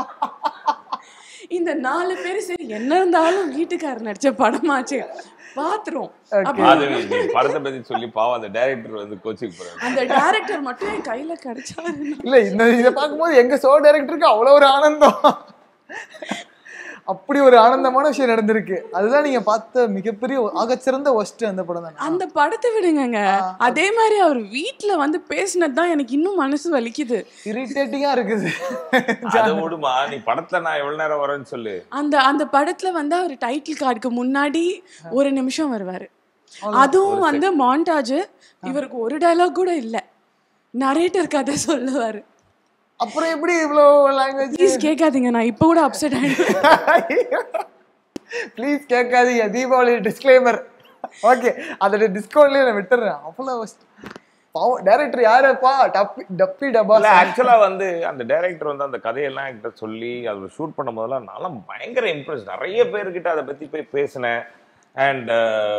இந்த 4 பேர் சரி என்ன இருந்தாலும் வீட்டுக்காரர் நடிச்ச படமாச்சு பாத்துரும். படத்தை பத்தி சொல்லி பாவம் அந்த டைரக்டர் வந்து கோச்சிங் போறாரு. அந்த டைரக்டர் மட்டும் என் கையில கிடைச்சாரு. இல்ல இதை பார்க்கும்போது எங்க ஷோ டைரக்டருக்கு அவ்வளவு ஒரு ஆனந்தம், அப்படி ஒரு ஆனந்தமான விஷயம் நடந்திருக்கு. அதுதான் நீங்க பார்த்த மிகப்பெரிய ஆகச்சிறந்த ஒஸ்ட் அந்த படம் தான். அந்த படத்தை விடுங்க, அதே மாதிரி அவர் வீட்டுல வந்து பேசினதுதான் எனக்கு இன்னும் மனசு வலிக்குது, இரிட்டேட்டிங்கா இருக்குது. அதை விடுமா, நீ படத்துல நான் எவ்வளவு நேரம் வரேன்னு சொல்லு. அந்த படத்துல வந்து அவர் டைட்டில் கார்டுக்கு முன்னாடி 1 நிமிஷம் வருவாரு. அதுவும் வந்து மாண்டாஜ். இவருக்கு ஒரு டயலாக் கூட இல்ல, நரேட்டர் கதை சொல்லுவாரு. அப்புறம் எப்படி இவ்ளோ லாங்குவேஜ்? ப்ளீஸ் கேட்காதீங்க, நான் இப்போ கூட அப்செட் ஆயிடுவேன். ப்ளீஸ் கேட்காதீங்க, தீபாவளி டிஸ்க்ளைமர். ஓகே, அதோட டிஸ்கவுண்ட்லயே நான் விட்டுறேன். அவ்வளவு பாவம் டைரக்டர் யாரப்பா, டப்பி டப்பா. ஆக்சுவலா வந்து அந்த டைரக்டர் வந்து அந்த கதையெல்லாம் என்கிட்ட சொல்லி அதை ஷூட் பண்ணும் போதெல்லாம் நான் பயங்கர இம்ப்ரெஸ். நிறைய பேர்கிட்ட அதை பத்தி போய் பேசினேன். அண்ட்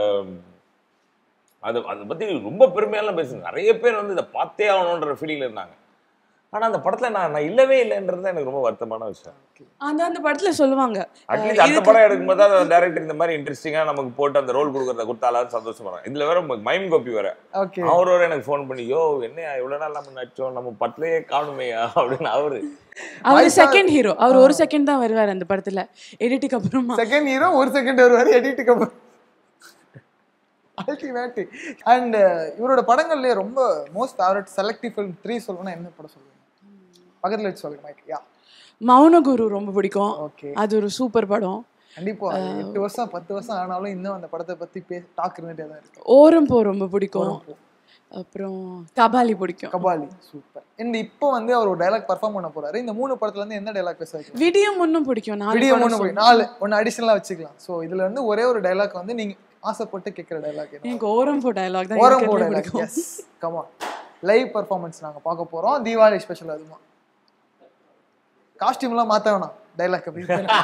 அதை பத்தி ரொம்ப பெருமையெல்லாம் பேசுனேன். நிறைய பேர் வந்து இதை பார்த்தே ஆகணுன்ற ஃபீலிங்ல இருந்தாங்க. ஆனா அந்த படத்துல நான் இல்லவே இல்லைன்றது எனக்கு ரொம்ப வருத்தமான விஷயம். அந்த படத்துல சொல்லுவாங்க அட்லீஸ்ட் அந்த படம் எடுக்கும்போது அந்த டைரக்டர் இந்த மாதிரி இன்ட்ரெஸ்டிங்கா நமக்கு போட்டு அந்த ரோல் கொடுத்தாலும் சந்தோஷமா. இதுல வேற மைம் கோபி வேற, அவர் வேற எனக்கு போன் பண்ணி, யோ என்னையா இவ்வளவு நாள் நம்ம நடிச்சோம், நம்ம படத்துலயே காணுமையா அப்படின்னு. அவரு செகண்ட் ஹீரோ, அவர் 1 செகண்ட் தான் வருவார் அந்த படத்துல. எடிட்டுக்கு அப்புறமா செகண்ட் ஹீரோ 1 செகண்ட் வருவாரு எடிட்டுக்கு அப்புறம். அல்டிமேட். அண்ட் இவரோட படங்கள்லயே ரொம்ப மோஸ்ட் ஃபேவரட் செலக்டிவ் ஃபிலிம் 3 சொல்லணும்னா என்ன படம் சொல்லுங்க? பக்கத்துல வச்சு சொல்லுங்க மைக். யா, மௌனகுரு ரொம்ப பிடிக்கும். அது ஒரு சூப்பர் படம். கண்டிப்பா 8 வருஷம் 10 வருஷம் ஆனாலும் இன்னும் அந்த படத்தை பத்தி டாக் இருந்துட்டே தான் இருக்கு. ஓரம் போ ரொம்ப பிடிக்கும். அப்புறம் கபாலி பிடிக்கும். கபாலி சூப்பர். இந்த இப்போ வந்து அவர் ஒரு டயலாக் பெர்ஃபார்ம் பண்ண போறாரு. இந்த 3 படத்துல இருந்து என்ன டயலாக் பேச வைக்கலாம்? விடியம் ஒன்னும் பிடிக்கும். விடியம் ஒன்னு பிடிக்கும். 4 ஒன்னு அடிஷனலா வச்சுக்கலாம். சோ இதுல இருந்து ஒரே ஒரு டயலாக் வந்து நீங்க ஆசைப்பட்டு கேட்கிற டயலாக் என்ன? எனக்கு ஓரம் போ டயலாக் தான். ஓரம் போ dialogue. Yes, come on. Live performance நாங்க பார்க்க போறோம். தீபாவளி ஸ்பெஷல். அதுமா காஸ்டியூம்லாம் மாற்ற வேணாம், டைலாக் அப்படி.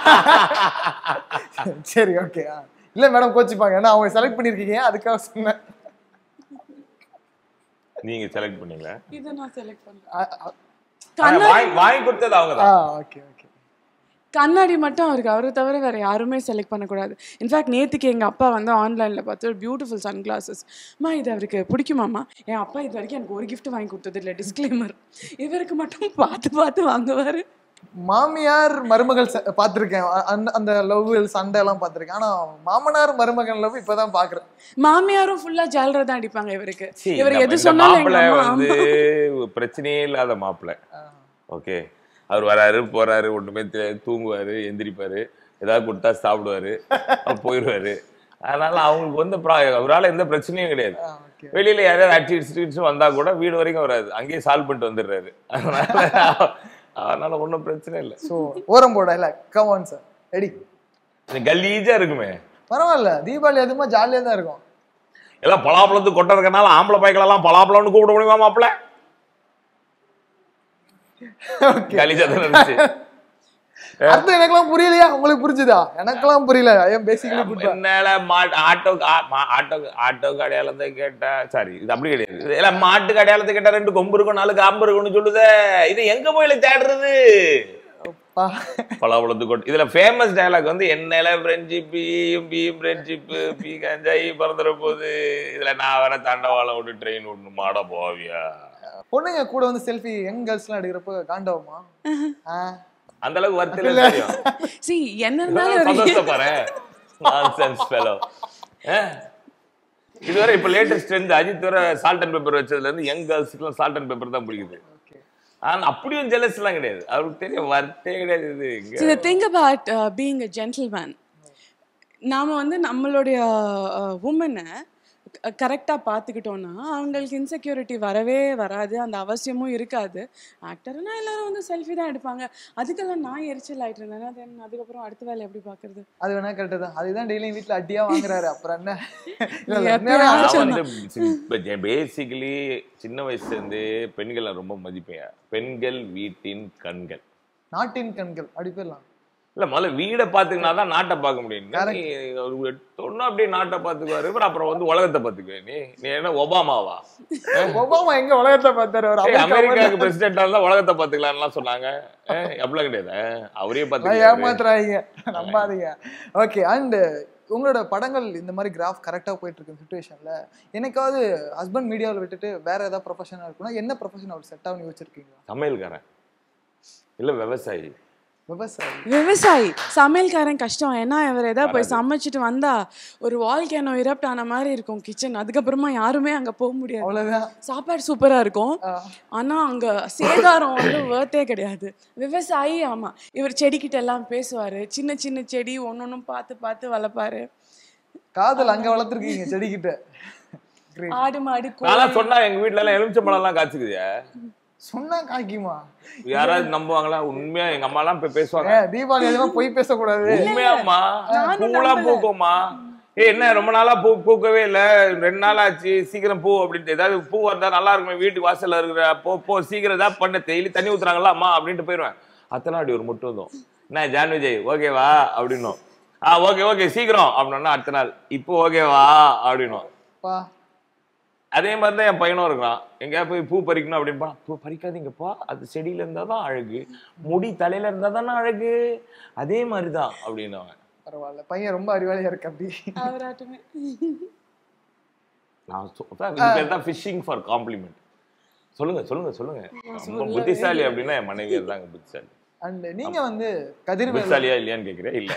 சரி ஓகே. இல்லை மேடம் கோச்சிப்பாங்க, ஏன்னா அவங்க செலக்ட் பண்ணியிருக்கீங்க அதுக்காக சொன்னேன். நீங்க செலக்ட் பண்ணீங்களா? இதை நான் செலக்ட் பண்ணேன். வாங்கி கொடுத்தது அவங்க தான். Okay okay. கண்ணாடி மட்டும் அவரை தவிர வேற யாருமே செலக்ட் பண்ணக்கூடாது. இன்ஃபேக்ட் நேற்றுக்கு எங்கள் அப்பா வந்து ஆன்லைனில் பார்த்து ஒரு பியூட்டிஃபுல் சன் கிளாஸஸ், இது அவருக்கு பிடிக்குமாம்மா. என் அப்பா இது வரைக்கும் எனக்கு ஒரு கிஃப்ட் வாங்கி கொடுத்தது இல்லை. டிஸ்க்ளைமர், இவருக்கு மட்டும் பார்த்து வாங்குவார். மாமியார் மருமகள் பார்த்திருக்கேன், அந்த லவ் சண்டை எல்லாம் பார்த்திருக்கேன். ஆனா மாமனார் மருமகன் லவ் இப்பதான் பாக்குறேன். மாமியாரும் ஃபுல்லா ஜாலரா தான் அடிப்பாங்க இவருக்கு. See, இவர் எது இந்த சொன்னாலும் எங்க மாப்பிள்ளை அம்மா வந்து பிரச்சனையே இல்லாத மாப்பிள்ளை. ஓகே, அவர் வராரு போறாரு, ஒண்ணுமே தெரியாது, தூங்குவாரு, எந்திரிப்பாரு, ஏதாவது கொடுத்தா சாப்பிடுவாரு, போயிடுவாரு. அதனால அவங்களுக்கு வந்து அவரால் எந்த பிரச்சனையும் கிடையாது. வெளியில யாராவது அடிச்சு வந்தா கூட வீடு வரைக்கும் வராது, அங்கேயே சால்வ் பண்ணிட்டு வந்துடுறாரு. அதனால ஒன்றும் பிரச்சனை இல்லை. ஸோ ஓரம் போட இல்லை, கமான் சார் ரெடி. கலீஜா இருக்குமே, பரவாயில்ல, தீபாவளி அதுமா ஜாலியா தான் இருக்கும். எல்லாம் பலாப்பழத்துக்கு கொட்டை இருக்கனால ஆம்பளை பைக்களெல்லாம் பலாப்பழம்னு கூப்பிட முடியுமா மாப்பிள்ள? கலீஜா தான் இருந்துச்சு. அர்த்தம் எனக்கெல்லாம் புரியலையா? உங்களுக்கு புரிஞ்சுதா? எனக்கெல்லாம் புரியல. ஆட்டோ கடையாளத்தை கேட்டா, சாரி இது அப்படி கிடையாது, இல்ல மாட்டு கடையாளத்தை கேட்டா 2 கொம்பு இருக்கும் 4 காம்பு இருக்கும்னு சொல்லுதே, இது எங்க போய் தேடுறது? பலாப்பழத்து கொட்டு. இதுல ஃபேமஸ் டயலாக் வந்து என்னல ஃப்ரெண்ட்ஷிப் பியும் ஃப்ரெண்ட்ஷிப் பி கஞ்சாயி பறந்துற போது, இதுல நான் வர தண்டவாளம் விட்டு ட்ரெயின் விடணும் மாட போவியா? பொண்ணுங்க கூட வந்து செல்ஃபி யங் கேர்ள்ஸ் எல்லாம் எடுக்கிறப்ப காண்டவுமா? அந்த அளவுக்கு வருத்தல தெரியும். see என்ன இருந்தாலும் சந்தோஷப்பறே நான்சென்ஸ் ஃபெலோ. இதுவரை இப்ப லேட்டஸ்ட் ட்ரெண்ட் அஜித் வர சால்ட் அண்ட் பெப்பர் வச்சதுல இருந்து யங் கேர்ள்ஸ்க்குலாம் சால்ட் அண்ட் பெப்பர் தான் பிடிக்குது. ஆனா அப்படியும் ஜெலஸ் எல்லாம் கிடையாது, அவருக்கு தெரியும் வர்த்தே கிடையாது. இது see the thing about being a gentleman, நாம வந்து நம்மளுடைய உமனை கரெக்டாக பார்த்துக்கிட்டோன்னா அவங்களுக்கு இன்செக்யூரிட்டி வரவே வராது, அந்த அவசியமும் இருக்காது. ஆக்டர்னா எல்லாரும் வந்து செல்ஃபி தான் எடுப்பாங்க, அதுக்கெல்லாம் நான் எரிச்சல் ஆகிட்டு இருந்தேன். தென் அதுக்கப்புறம் அடுத்த வேலை எப்படி பார்க்கறது? அது வேணா கரெக்டு தான், அதுதான் டெய்லியும் வீட்டில் அட்டியாக வாங்குறாரு. அப்புறம் என்ன பேசிக்கலி சின்ன வயசுலேருந்து பெண்களை ரொம்ப மதிப்பேன். பெண்கள் வீட்டின் கண்கள், நாட்டின் கண்கள் அப்படி போயிடலாம். இல்ல முதல்ல வீடை பாத்துக்கினா தான் நாட்டை பார்க்க முடியும். எடுத்தோன்னா அப்படியே நாட்டை பாத்துக்குவாரு, அப்புறம் வந்து உலகத்தை பாத்துக்குவேன். நீ என்ன ஒபாமாவா? ஒபாமா எங்க உலகத்தை பார்த்தாரு? அமெரிக்காவுக்கு பிரசிடென்டா இருந்தா உலகத்தை பாத்துக்கலாம்லாம் சொன்னாங்க. அப்படிலாம் கிடையாது, அவரே பாத்து ஏமாத்துறாங்க, நம்பாதீங்க. ஓகே, அண்ட் உங்களோட படங்கள் இந்த மாதிரி கிராஃப் கரெக்டாக போயிட்டு இருக்கு சுச்சுவேஷன்ல என்னைக்காவது ஹஸ்பண்ட் மீடியாவில் விட்டுட்டு வேற ஏதாவது ப்ரொஃபஷனாக இருக்குன்னா என்ன ப்ரொஃபஷன் அவர் செட் ஆகுன்னு யோசிச்சிருக்கீங்க? சமையல்காரன் இல்ல விவசாயி. விவசாயி சமையல்காரன் கஷ்டம். ஏன்னா இவர் ஏதாவது போய் சமைச்சிட்டு வந்தா ஒரு வால்கேனோ இரப்ட் ஆன மாதிரி இருக்கும் கிச்சன். அதுக்கப்புறமா யாருமே அங்க போக முடியாது. அவ்வளவுதான். சாப்பாடு சூப்பரா இருக்கும், ஆனா அங்க சேதாரம் வந்து வேர்த்தே கிடையாது. விவசாயி ஆமா, இவர் செடிக்கிட்ட எல்லாம் பேசுவாரு, சின்ன சின்ன செடி ஒன்னொன்னும் பார்த்து பார்த்து வளர்ப்பாரு. காதல் அங்க வளர்த்துருக்கீங்க செடிக்கிட்ட. ஆடு மாடு சொன்னா எங்க வீட்டுல எல்லாம் எலுமிச்சம்பழம் எல்லாம் காய்ச்சுக்குது. சொன்னா காய்க்குமா? யாராவது நம்புவாங்களா? உண்மையா எங்க அம்மா எல்லாம் பேசுவாங்க, தீபாவளி எல்லாம் போய் பேசக்கூடாது. உண்மையாமா பூலாம் பூக்குமா? என்ன ரொம்ப நாளா பூக்கவே இல்ல, 2 நாள் ஆச்சு, சீக்கிரம் பூ அப்படின்ட்டு. ஏதாவது பூ வந்தா நல்லா இருக்குமே, வீட்டு வாசல்ல இருக்கிற போ சீக்கிரம் ஏதாவது பண்ண, டெய்லி தண்ணி ஊத்துறாங்களா அம்மா அப்படின்ட்டு போயிடுவேன். அத்தனை அடி ஒரு முட்டு வந்தோம், என்ன ஜான் விஜய் ஓகேவா அப்படின்னும். ஓகே ஓகே சீக்கிரம் அப்படின்னா அடுத்த நாள் இப்போ ஓகேவா அப்படின்னும். அதே மாதிரி தான் என் பையனும் இருக்கிறான். எங்கேயா போய் பூ பறிக்கணும் அப்படின்பா, பூ பறிக்காதீங்கப்பா, அது செடியில இருந்தா தான் அழகு, முடி தலையில இருந்தா தானே அழகு, அதே மாதிரிதான் அப்படின்னு. பரவாயில்ல, பையன் ரொம்ப அறிவாளியா இருக்கு. அப்படி நான் ஃபிஷிங் ஃபார் காம்ப்ளிமெண்ட். சொல்லுங்க சொல்லுங்க சொல்லுங்க, ரொம்ப புத்திசாலி அப்படின்னா என் மனைவி தாங்க புத்திசாலி. அண்ட் நீங்க வந்து கதிர்வேல் புத்திசாலியா இல்லையான்னு கேட்கிறேன். இல்ல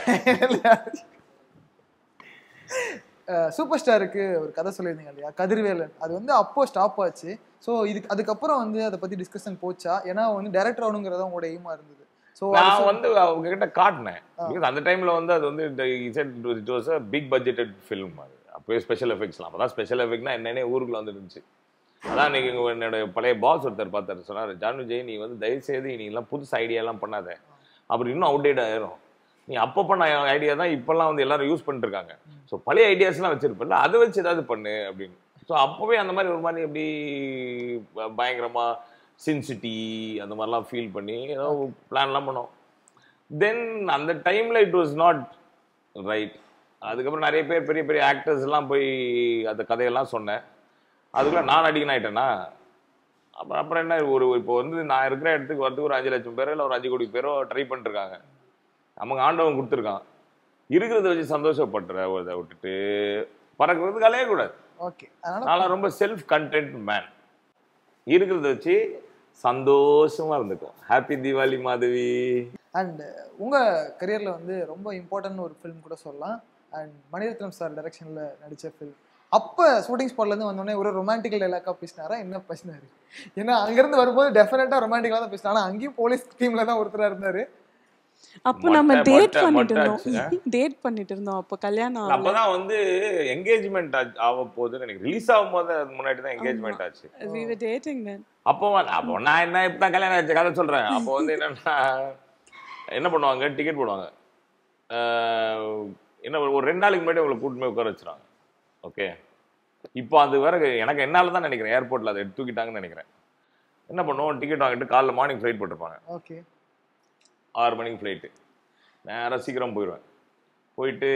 சூப்பர் ஸ்டாருக்கு ஒரு கதை சொல்லியிருந்தீங்க இல்லையா, கதிர்வேலன், அது வந்து அப்போ ஸ்டாப் ஆச்சு. ஸோ அதுக்கப்புறம் வந்து அதை பத்தி டிஸ்கஷன் போச்சா? ஏன்னா வந்து டைரக்டர் ஆகணுங்கிறத உங்களோட எய்மா இருந்தது. ஸோ நான் வந்து அவங்க கிட்ட காட்டினேன். அந்த டைம்ல வந்து அது வந்து it was a big budgeted film. அது அப்போயே ஸ்பெஷல் எஃபெக்ட்ஸ்லாம், அப்போ தான் ஸ்பெஷல் எஃபெக்ட்னா என்னென்ன ஊருக்குள்ள வந்துருந்துச்சு. அதான் இன்னைக்கு என்னோட பழைய பாஸ் ஒருத்தர் பார்த்தாரு, சொன்னார், ஜான் விஜய் நீ வந்து தயவுசெய்து நீங்களாம் புதுசு ஐடியாலாம் பண்ணாத, அப்படி இன்னும் அவுடேட் ஆயிரும். நீ அப்போ பண்ண ஐடியா தான் இப்போல்லாம் வந்து எல்லாரும் யூஸ் பண்ணிட்டு இருக்காங்க. ஸோ பழைய ஐடியாஸ்லாம் வச்சிருப்பில்ல, அதை வச்சு ஏதாவது பண்ணு அப்படின்னு. ஸோ அப்போவே அந்த மாதிரி ஒரு மாதிரி எப்படி பயங்கரமாக சின்சிட்டி அந்த மாதிரிலாம் ஃபீல் பண்ணி ஏதோ பிளான்லாம் பண்ணோம். தென் அந்த டைமில் இட் வாஸ் நாட் ரைட். அதுக்கப்புறம் நிறைய பேர் பெரிய பெரிய ஆக்டர்ஸ்லாம் போய் அந்த கதையெல்லாம் சொன்னேன். அதுக்குள்ளே நான் நடிகன் ஆகிட்டேன்னா அப்புறம் என்ன, இப்போ வந்து நான் இருக்கிற இடத்துக்கு வரதுக்கு ஒரு 5 லட்சம் பேரோ இல்லை ஒரு 5 கோடி பேரோ ட்ரை பண்ணிருக்காங்க. நமக்கு ஆண்டவன் கொடுத்துருக்கான், இருக்கிறத வச்சு சந்தோஷப்படுறத விட்டுட்டு பறக்கிறதுக்கு அலையக்கூடாது. ஓகே, நான் ரொம்ப செல்ஃப் கண்டென்ட் மேன். இருக்கிறத வச்சு சந்தோஷமா இருந்துக்கும். ஹாப்பி தீபாவளி மாதவி. அண்ட் உங்க கரியர்ல வந்து ரொம்ப இம்பார்ட்டன்ட் ஒரு ஃபிலிம் கூட சொல்லலாம். அண்ட் மணிரத்னம் சார் டைரக்ஷன்ல நடிச்ச ஃபிலிம். அப்போ ஷூட்டிங் ஸ்பாட்ல இருந்து வந்தோடனே ஒரு ரொமான்டிக்கல் டைலாக்கா பேசினாரா, என்ன பேசினாரு? ஏன்னா அங்கிருந்து வரும்போது டெஃபினட்டா ரொமான்டிக்கலா தான் பேசினா, அங்கேயும் போலீஸ் டீம்ல தான் ஒருத்தரா இருந்தாரு. அப்போ நம்ம டேட் பண்ணிட்டு இருந்தோம். அப்போ கல்யாணம் அப்பதான் வந்து என்கேஜ்மெண்ட் ஆக போகுதுன்னு எனக்கு ரிலீஸ் ஆகும் போது முன்னாடி தான் என்கேஜ்மெண்ட் ஆச்சு. we were dating then. அப்போ நான் என்ன இப்பதான் கல்யாணம் ஆச்சு கதை சொல்றேன். அப்போ வந்து என்னன்னா என்ன பண்ணுவாங்க, டிக்கெட் போடுவாங்க. என்ன ஒரு 2 நாளைக்கு முன்னாடி உங்களை கூட்டு போய் உட்கார வச்சுருவாங்க. ஓகே, இப்போ அது வேற எனக்கு என்னால தான் நினைக்கிறேன், ஏர்போர்ட்ல அதை எடுத்து தூக்கிட்டாங்கன்னு நினைக்கிறேன். என்ன பண்ணுவோம், டிக்கெட் வாங்கிட்டு காலைல மார்னிங் ஃப்ளைட் போட்டிருப்பாங்க. ஓகே, 6 மணிக்கு ஃப்ளைட்டு. நேராக சீக்கிரம் போயிடுவேன். போயிட்டு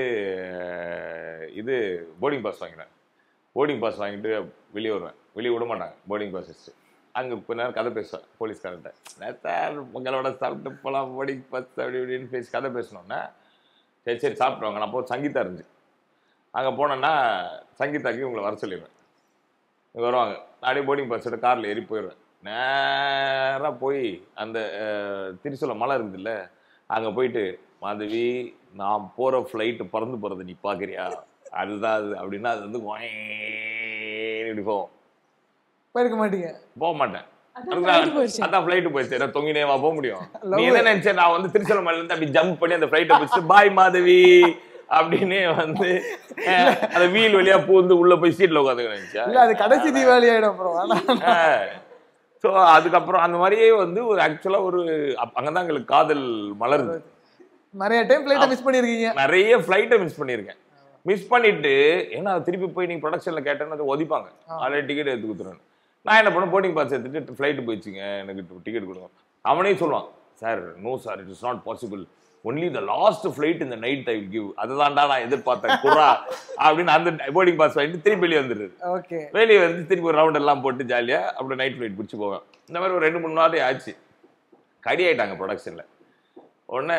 இது போர்டிங் பாஸ் வாங்கிடுவேன். போர்டிங் பாஸ் வாங்கிட்டு வெளியே வருவேன். வெளியே விட மாட்டாங்க போர்டிங் பாஸ் வச்சு. அங்கே கொஞ்ச நேரம் கதை பேசுவேன் போலீஸ்காரர்கிட்ட. சார் உங்களோட சாப்பிட்டு போகலாம் போர்டிங் பாஸ் அப்படி இப்படின்னு பேசி கதை பேசினோன்னே சரி சாப்பிட்ருவாங்க. நான் அப்போ சங்கீதா இருந்துச்சு. அங்கே போனேன்னா சங்கீதாக்கு உங்களை வர சொல்லிடுவேன். வருவாங்க. அப்படியே போர்டிங் பாஸ் எடுத்து காரில் ஏறி போயிடுவேன். நேராக போய் அந்த திருச்சூல மலை இருக்குதுல்ல, அங்கே போயிட்டு மாதவி நான் போகிற ஃப்ளைட்டு பறந்து போகிறது நீ பார்க்குறியா, அதுதான் அது அப்படின்னா அது வந்து இப்படி போவோம். போயிருக்க மாட்டீங்க? போக மாட்டேன். அதான் ஃப்ளைட்டு போயிடுச்சு. நான் தொங்கினேவா போக முடியும்? நீ என்ன நினைச்சேன், நான் வந்து திருச்சூல மலையிலேருந்து அப்படி ஜம்ப் பண்ணி அந்த ஃப்ளைட்டை பிடிச்சிட்டு பாய் மாதவி அப்படின்னு வந்து அந்த வீல் வழியா பூந்து உள்ள போய் சீட்ல உட்காந்துக்க நினைச்சா இல்ல, அது கடைசி தீபாவளி ஆயிடும். அப்புறம் ஸோ அதுக்கப்புறம் அந்த மாதிரியே வந்து ஒரு ஆக்சுவலா ஒரு அங்கதான் எங்களுக்கு காதல் மலருது. நிறைய டைம் ஃப்ளைட்டை மிஸ் பண்ணிருக்கீங்க? நிறைய ஃப்ளைட்டை மிஸ் பண்ணியிருக்கேன். மிஸ் பண்ணிட்டு ஏன்னா திருப்பி போய் நீங்க ப்ரொடக்ஷன்ல கேட்டேன்னு அதை ஒதிப்பாங்க. ஆல்ரெடி டிக்கெட் எடுத்து கொடுத்துருவேன். நான் என்ன பண்ண போர்டிங் பாஸ் எடுத்துட்டு ஃப்ளைட்டு போயிடுச்சுங்க எனக்கு டிக்கெட் கொடுங்க. அவனே சொல்லுவான், sir no sir it is not possible, only the last flight இந்த நைட் ஐ வில் கிவ். அதுதான்டா நான் எதிர்பார்த்தேன் குரா அப்படின்னு அந்த போர்டிங் பாஸ் வாங்கிட்டு திருப்பி வெளியே வந்துடுது. ஓகே, வெளியே வந்து திருப்பி ஒரு ரவுண்ட் எல்லாம் போட்டு ஜாலியா அப்படி நைட் ஃப்ளைட் பிடிச்சி போவேன். இந்த மாதிரி ஒரு 2-3 நாள் ஆச்சு. கடி ஆயிட்டாங்க ப்ரொடக்ஷன்ல. உடனே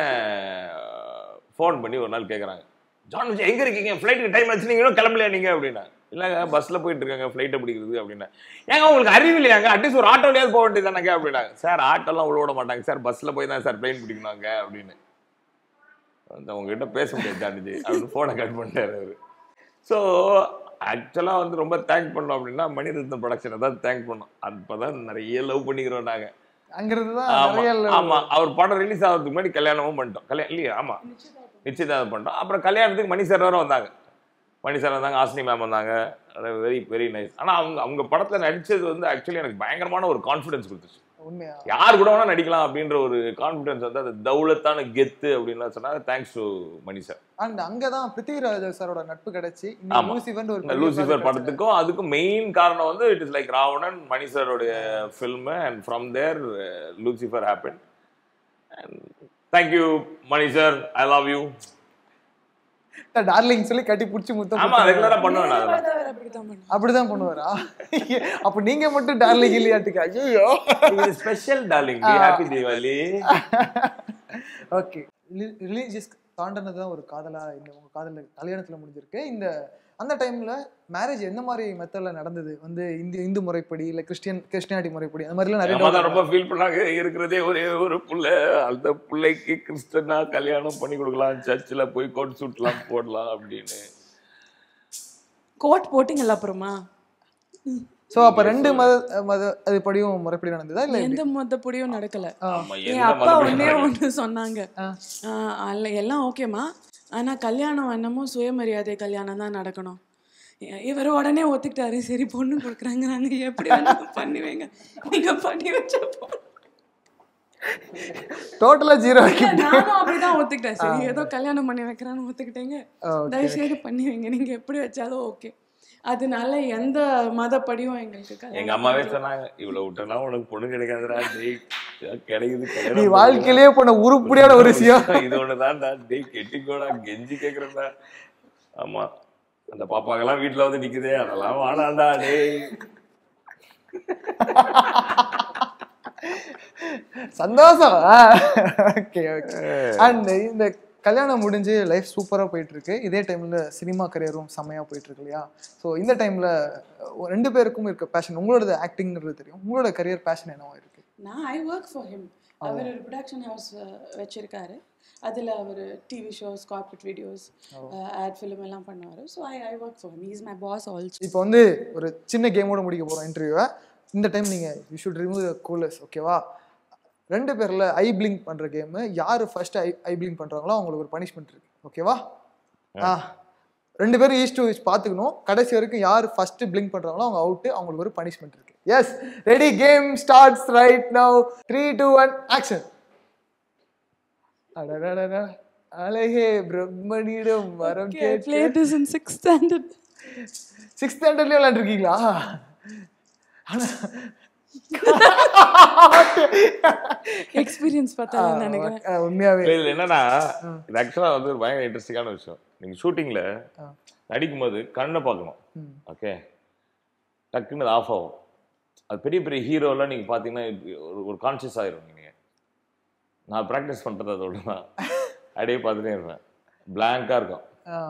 ஃபோன் பண்ணி ஒரு நாள் கேட்குறாங்க, ஜான் விஜய் எங்க இருக்கீங்க, ஃப்ளைட்டுக்கு டைம் ஆச்சு, நீங்க இன்னும் கிளம்பலையா நீங்க அப்படின்னா. இல்லைங்க பஸ்ல போயிட்டு இருக்காங்க ஃப்ளைட்டை பிடிக்கிறது அப்படின்னா. ஏங்க உங்களுக்கு அறிவு இல்லையாங்க, அட்லீஸ்ட் ஒரு ஆட்டோலையாவது போக வேண்டியதானங்க அப்படின்னாங்க. சார் ஆட்டோலாம் உள்ள விட மாட்டாங்க சார், பஸ்ல போய் தான் சார் பிளைன் பிடிக்கணுங்க அப்படின்னு. உங்ககிட்ட பேச முடியாது ஜான்விஜய் அப்படின்னு போனை கட் பண்ணிட்டாரு அவரு. ஸோ ஆக்சுவலாக வந்து ரொம்ப தேங்க் பண்ணோம் அப்படின்னா மணிரத்னம் ப்ரொடக்ஷனை தான் தேங்க் பண்ணோம். அப்போதான் நிறைய லவ் பண்ணிக்கிறோம் நாங்க. அங்கிருந்து ஆமா அவர் படம் ரிலீஸ் ஆகிறதுக்கு முன்னாடி கல்யாணமும் பண்ணிட்டோம். கல்யாணம் இல்லையா? ஆமா, நிச்சயதார்த்தம் பண்ணிட்டோம். அப்புறம் கல்யாணத்துக்கு மணி சார் வேற வந்தாங்க. மணி சார் வந்தாங்க, ஆசினி மேம் வந்தாங்க. Very very nice. ஆனால் அவங்க படத்தில் நடிச்சது வந்து ஆக்சுவலி எனக்கு பயங்கரமான ஒரு கான்ஃபிடன்ஸ் கொடுத்துச்சு. யார் கூட வேணா நடிக்கலாம் அப்படின்ற ஒரு கான்ஃபிடன்ஸ் வந்து அது தௌலத்தான கெத்து அப்படின்னு சொன்னா thanks to Mani sir. And அங்கதான் பிருத்திவிராஜ் சாரோட நட்பு கிடைச்சி லூசிஃபர் படத்துக்கும் அதுக்கும் மெயின் காரணம் வந்து it is like Raavanan Mani சாரோடைய film and from there Lucifer happen. Thank you Mani sir, I love you. Darling சொல்லி கட்டி புடிச்சு முத்தம். ஆமா ரெகுலரா பண்ணுவேன். அப்படிதான் பண்ணுவாரா? அப்ப நீங்க மட்டும் டார்லிங் இல்லையாட்டுக்கு? ஐயோ special darling, be happy Deepavali. Okay, religious தாண்டனதான் ஒரு காதலா இந்த உங்க காதல கல்யாணத்துல முடிஞ்சிருக்கு. இந்த அந்த டைம்ல மேரேஜ் எந்த மாதிரி மெத்தட்ல நடந்தது? வந்து இந்து முறைப்படி இல்ல கிறிஸ்டியானிட்டி முறைப்படி அந்த மாதிரிலாம் நிறைய ரொம்ப ஃபீல் பண்ணாங்க. இருக்கிறதே ஒரே ஒரு புள்ள, அந்த பிள்ளைக்கு கிறிஸ்டனா கல்யாணம் பண்ணி கொடுக்கலாம், சர்ச்சில் போய் கோட் சூட்லாம் போடலாம் அப்படின்னு. கோட் போட்டிங்கல்ல அப்புறமா? சோ அப்ப 2 மத அதுபடியும் முறைப்படி நடந்ததா இல்ல எந்த மதப்படியும் நடக்கல? என் அப்பா ஒண்ணு சொன்னாங்க, எல்லாம் ஓகேமா, ஆனா கல்யாணம் என்னமோ சுயமரியாதை கல்யாணம் தான் நடக்கணும். இவர் உடனே ஒத்துக்கிட்டாரு. சரி பொண்ணு கொடுக்குறாங்க, நாங்க எப்படி பண்ணுவீங்க, நீங்க பண்ணி வச்ச டோட்டலா ஜீரோ. நானும் அப்படிதான் ஒத்துக்கிட்டேன். சரி ஏதோ கல்யாணம் பண்ணி வைக்கிறான்னு ஒத்துக்கிட்டேங்க, தயவுசெய்து பண்ணி வைங்க, நீங்க எப்படி வச்சாலும் ஓகே. அதனால எந்த மதப்படியும் எங்களுக்கு. எங்க அம்மாவே சொன்னாங்க, இவ்வளவு விட்டனா உனக்கு பொண்ணு கிடைக்காதுடா, கிடைக்குது நீ வாழ்க்கையிலேயே போன உருப்படியான ஒரு விஷயம் இது ஒண்ணுதான்டா, டேய் கெட்டிக்கோடா கெஞ்சி கேக்குறேன்டா. ஆமா அந்த பாப்பாக்கெல்லாம் வீட்டுல வந்து நிக்குதே, அதெல்லாம் வாடாண்டா டேய். சந்தோஷம். Okay okay. அண்ட் இந்த கல்யாணம் முடிஞ்சு லைஃப் சூப்பராக போயிட்டு இருக்கு. இதே டைம்ல சினிமா கரியரும் செம்மையாக போயிட்டு இருக்கு இல்லையா? ஸோ இந்த டைம்ல 2 பேருக்கும் இருக்க பேஷன், உங்களோட ஆக்டிங்கிறது தெரியும், உங்களோட கரியர் பேஷன் என்னவா இருக்கு? நான் ஐ ஒர்க் ஃபார் ஹிம். அவர் ஒரு ப்ரொடக்ஷன் ஹவுஸ் வச்சிருக்காரு. அதில் அவர் TV shows, corporate videos, ad film எல்லாம் பண்ணுவார். So I work for him. Is my boss also. இப்போ வந்து ஒரு சின்ன கேமோட முடிக்க போகிறோம் இன்டர்வியூவை. இந்த டைம் நீங்கள் you should remove the coolers, ஓகேவா? 2 பேரில் ஐ பிளிங்க் பண்ணுற கேமு. யார் ஃபர்ஸ்ட் ஐ பிளிங்க் பண்ணுறாங்களோ அவங்களுக்கு ஒரு பனிஷ்மெண்ட் இருக்குது, ஓகேவா? 2 பேரும் ஈஸ்ட் டு ஈஸ்ட் பார்த்துக்கணும். கடைசி வரைக்கும் யார் ஃபர்ஸ்ட் பிளிங்க் பண்ணுறாங்களோ அவங்க அவுட்டு. அவங்களுக்கு ஒரு பனிஷ்மெண்ட் இருக்குது. Yes, ready, game starts right now. 3, 2, 1 action. அழகே பிரம்மனிடம் வரம் கேட்டு. Play this in 6th standard. 6th ஸ்டாண்டர்ட்லயே விளையாண்டுருக்கீங்களா? எக்ஸ்பீரியன்ஸ் பார்த்தா நினைக்கிறேன். உண்மையாவே இதுல என்னன்னா, இது ஆக்சுவலா வந்து ஒரு பயங்கர இன்ட்ரெஸ்டிங்கான விஷயம். நீங்க ஷூட்டிங்ல நடிக்கும் போது கண்ணை பார்க்கணும், ஓகே? டக்குன்னு ஆஃப் ஆகும். அது பெரிய பெரிய ஹீரோலாம் நீங்க பாத்தீங்கன்னா ஒரு கான்சியஸ் ஆயிரும். நீங்க நான் ப்ராக்டிஸ் பண்றது அதோட தான். அப்படியே பார்த்துட்டே இருப்பேன், பிளாங்கா இருக்கும்.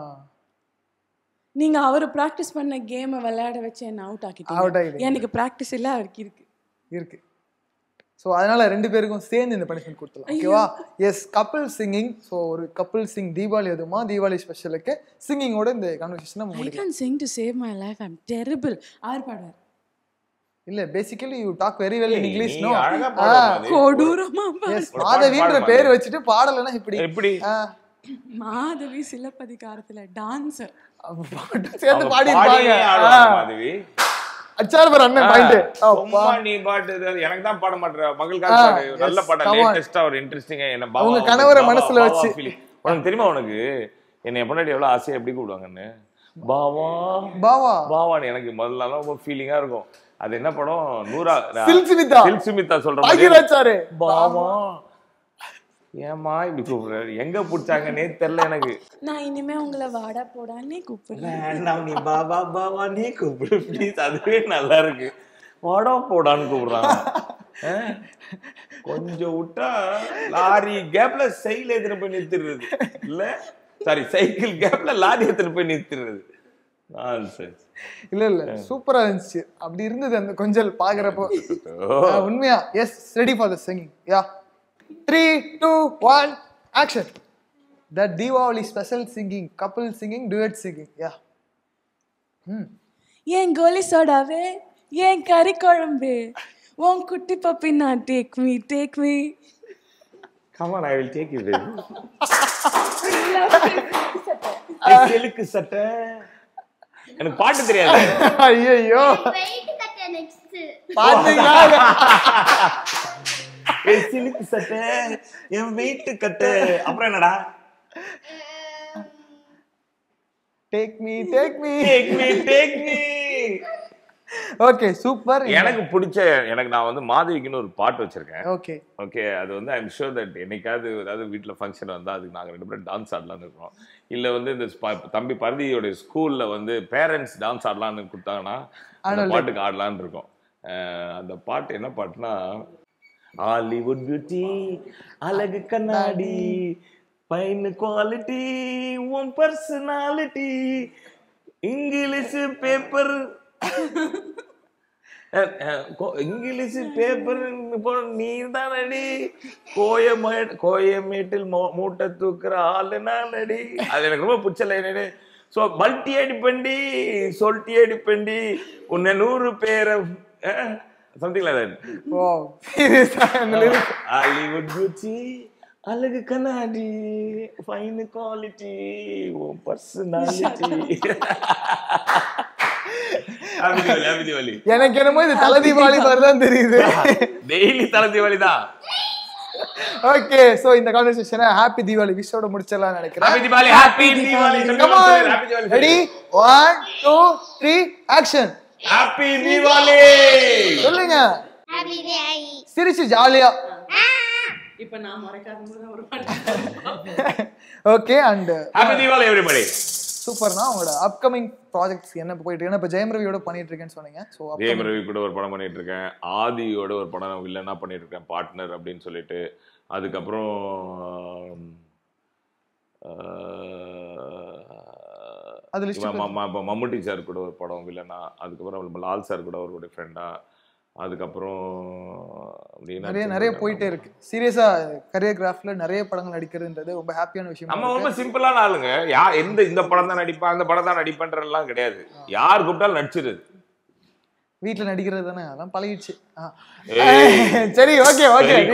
நீங்க அவர் பிராக்டிஸ் பண்ண கேமை விளையாட வச்சு என்ன அவுட் ஆக்கிட்டீங்க. எனக்கு பிராக்டிஸ் இல்ல, அவருக்கு இருக்கு. ஸோ அதனால 2 பேருக்கும் சேர்ந்து இந்த பனிஷ்மெண்ட் கொடுத்துலாம், ஓகேவா? Yes, couple singing. ஸோ ஒரு கப்பிள் சிங் தீபாவளி அதுமா தீபாவளி ஸ்பெஷலுக்கு சிங்கிங்கோட இந்த கான்வர்சேஷன் நம்ம முடிக்கலாம். I can't sing to save my life. I'm terrible. ஆர் பாடுவார்? இல்ல, basically you talk very well in English. No, கொடூரமா பாடு. எஸ், மாதவின்ற பேர் வச்சுட்டு பாடலனா எப்படி? மாதவி சிலப்பதிகாரத்துல டான்சர் சேர்ந்து பாடிருப்பாங்க. மாதவி அச்சார் பர் அண்ணன் பாயிண்ட். சும்மா நீ பாட்டு எனக்கு தான் பாட மாட்டற. மகளுக்காக பாடு. நல்ல பாட்டு, லேட்டஸ்டா ஒரு இன்ட்ரஸ்டிங்கா. என்ன பாவா உங்க கணவரை மனசுல வச்சு. உனக்கு தெரியுமா, உனக்கு என்னை பொண்டாட்டி எவ்வளவு ஆசையா எப்படி கூப்பிடுவாங்கன்னு? பாவா பாவா பாவான்னு எனக்கு முதல்ல ரொம்ப ஃபீலிங்கா இருக்கும். அது என்ன படம்? நூரா சில்சுமிதா சொல்ற மாதிரி பாவா. ஏமா இப்படி கூப்பிடுறாரு? எங்க புடிச்சாங்கன்னே தெரியல எனக்கு. நான் இனிமே உங்களை வாடா போடான்னே கூப்பிடுறேன். நீ பாபா பாவானே கூப்பிடு ப்ளீஸ். அதுவே நல்லா இருக்கு. வாடா போடான்னு கூப்பிடுறாங்க. கொஞ்சம் விட்டா லாரி கேப்ல சைக்கிள் எடுத்துட்டு போய் நிறுத்திடுறது. இல்ல சாரி, சைக்கிள் கேப்ல லாரி எடுத்துட்டு போய் நிறுத்திடுறது. இல்ல சூப்பரா இருந்துச்சு. அப்படி இருந்தது அந்த கொஞ்சம் பாக்குறப்போ உண்மையா. Yes, ready for the singing. Ya, 3, 2, 1 action. That Diwali special singing, couple singing, duet singing. Yeah. ஏன் கோலி சோடாவே, ஏன் கறி குழம்பு, உன் குட்டி பப்பி நான் take me. Come on, I will take you there. சிலுக்கு சட்டை. எனக்கு பாட்டு தெரியாது. ஐயோ, வெயிட் கட்ட நெக்ஸ்ட் பாத்தீங்களா? சிலுக்கு சட்டை, என் வெயிட் கட்ட. அப்புறம் என்னடா? Take me. Okay, super. எனக்கு பிடிச்ச நான் வந்து மாதவிக்குன்னு ஒரு பாட்டு வச்சிருக்கேன். ஓகே, அது வந்து ஐ எம் ஷூர் தட் என்னைக்காவது ஏதாவது வீட்டில் ஃபங்க்ஷன் வந்தால் அதுக்கு நாங்கள் 2 பேரும் டான்ஸ் ஆடலான்னு இருக்கோம். இல்லை வந்து இந்த தம்பி பரதியோட ஸ்கூலில் வந்து பேரண்ட்ஸ் டான்ஸ் ஆடலான்னு கொடுத்தாங்கன்னா அந்த பாட்டுக்கு ஆடலான்னு இருக்கோம். அந்த பாட்டு என்ன பாட்டுனா, ஹாலிவுட் பியூட்டி, அழகு கண்ணாடி, ஃபைன் குவாலிட்டி, உன் பர்சனாலிட்டி, இங்கிலீஷ் பேப்பர் நீர் தான் அடி, கோயமேட்டில் மூட்டை தூக்குற ஆளு நான் அடி. அது எனக்கு ரொம்ப பிடிச்சல. ஸோ பல்ட்டி அடிப்பண்டி, சொல்ட்டி அடிப்பண்டி, உன்னை 100 பேரை something like that. Wow, seriously, Hollywood beauty, அழகு கண்ணாடி, ஃபைன் குவாலிட்டி, உன் பர்சனாலிட்டி. எனக்கு என்னமோ இது தல தீபாவளி மாதிரி தான் தெரியுது. டெய்லி தல தீபாவளி தான். ஓகே, சோ இந்த கான்வர்சேஷனை ஹாப்பி தீபாவளி விஷோட முடிச்சலாம் நினைக்கிறேன். Happy Deepavali, happy Deepavali. Come on, ready 1 2 3 action. Happy Deepavali சொல்லுங்க. ஹாப்பி தீபாவளி. சிரிச்சு ஜாலியா. இப்போ நான் மறக்காதது ஒரு பாட்டு. Okay, and happy Deepavali everybody. சூப்பர்னா உங்களோட அப்கமிங் ப்ராஜெக்ட்ஸ் என்ன போயிட்டு இருக்கு? இப்போ ஜெயம் ரவியோட பண்ணிட்டு இருக்கேன்னு சொன்னீங்க. ஸோ ஜெயம் ரவி கூட ஒரு படம் பண்ணிட்டு இருக்கேன். ஆதியோட ஒரு படம் வில்லனா பண்ணிட்டு இருக்கேன், பார்ட்னர் அப்படின்னு சொல்லிட்டு. அதுக்கப்புறம் மம்முட்டி சார் கூட ஒரு படம் வில்லனா. அதுக்கப்புறம் லால் சார் கூட அவருடைய ஃப்ரெண்டா. அதுக்கப்புறம் நிறைய போயிட்டே இருக்கு. சீரியஸா கரியர் கிராஃப்ல நிறைய படங்கள் நடிக்கிறதுன்றது ரொம்ப ஹாப்பியான விஷயம். நம்ம ரொம்ப சிம்பிளான ஆளுங்க. இந்த படம் தான் நடிப்பா, அந்த படம் தான் நடிப்பேன்றலாம் கிடையாது. யார் கூப்பிட்டாலும் நடிச்சிருது. வீட்டுல நடிக்கிறது தானே, அதான் பழகிடுச்சு. சரி, ஓகே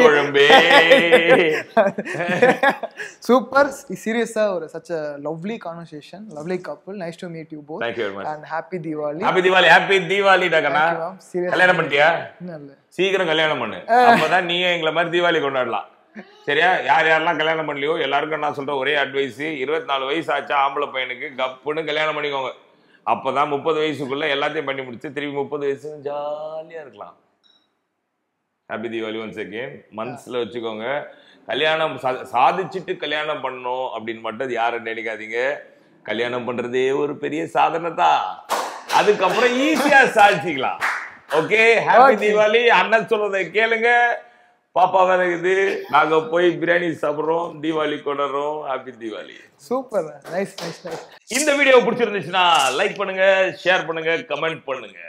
சூப்பர். சீரியஸா ஒரு such a lovely conversation, lovely couple, nice to meet you both. Thank you very much and happy Diwali. happy Diwali டகனா. கல்யாணம் பண்ணிட்டியா? இல்ல, சீக்கிரம் கல்யாணம் பண்ணு, அப்பதான் நீ எங்களை மாதிரி தீபாவளி கொண்டாடலாம். சரியா? யாரெல்லாம் கல்யாணம் பண்ணலையோ எல்லாருக்கும் நான் சொல்ற ஒரே அட்வைஸ், 24 வயசு ஆச்சா ஆம்பளை பையனுக்கு கப்புன்னு கல்யாணம் பண்ணிக்கோங்க. அப்பதான் 30 வயசுக்குள்ள எல்லாத்தையும் பண்ணி முடிச்சு திரும்பி 30 வயசு ஜாலியா இருக்கலாம். Happy Deepavali once again. மனசுல வச்சுக்கோங்க, கல்யாணம் சாதிச்சுட்டு கல்யாணம் பண்ணணும் அப்படின்னு மட்டும் யாரும் நினைக்காதீங்க. கல்யாணம் பண்றதே ஒரு பெரிய சாதனை தான். அதுக்கப்புறம் ஈஸியா சாதிச்சுக்கலாம். Okay, happy Deepavali. அண்ணன் சொல்றதை கேளுங்க. பாப்பா வேற இருக்குது, நாங்க போய் பிரியாணி சாப்பிடுறோம், தீபாவளி கொண்டாடுறோம். ஹாப்பி தீபாவளி. Super, nice. இந்த வீடியோ பிடிச்சிருந்துச்சுன்னா லைக் பண்ணுங்க, ஷேர் பண்ணுங்க, கமெண்ட் பண்ணுங்க.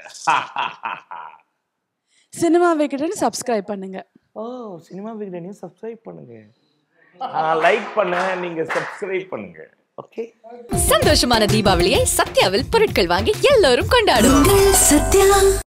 சினிமா விகடன் சப்ஸ்கிரைப் பண்ணுங்க. சினிமா விகடனையும் சப்ஸ்கிரைப் பண்ணுங்க. லைக் பண்ண, நீங்க சப்ஸ்கிரைப் பண்ணுங்க. ஓகே. சந்தோஷமான தீபாவளியை சத்யாவில் பொருட்கள் வாங்கி எல்லோரும் கொண்டாடுவோம். சத்யா.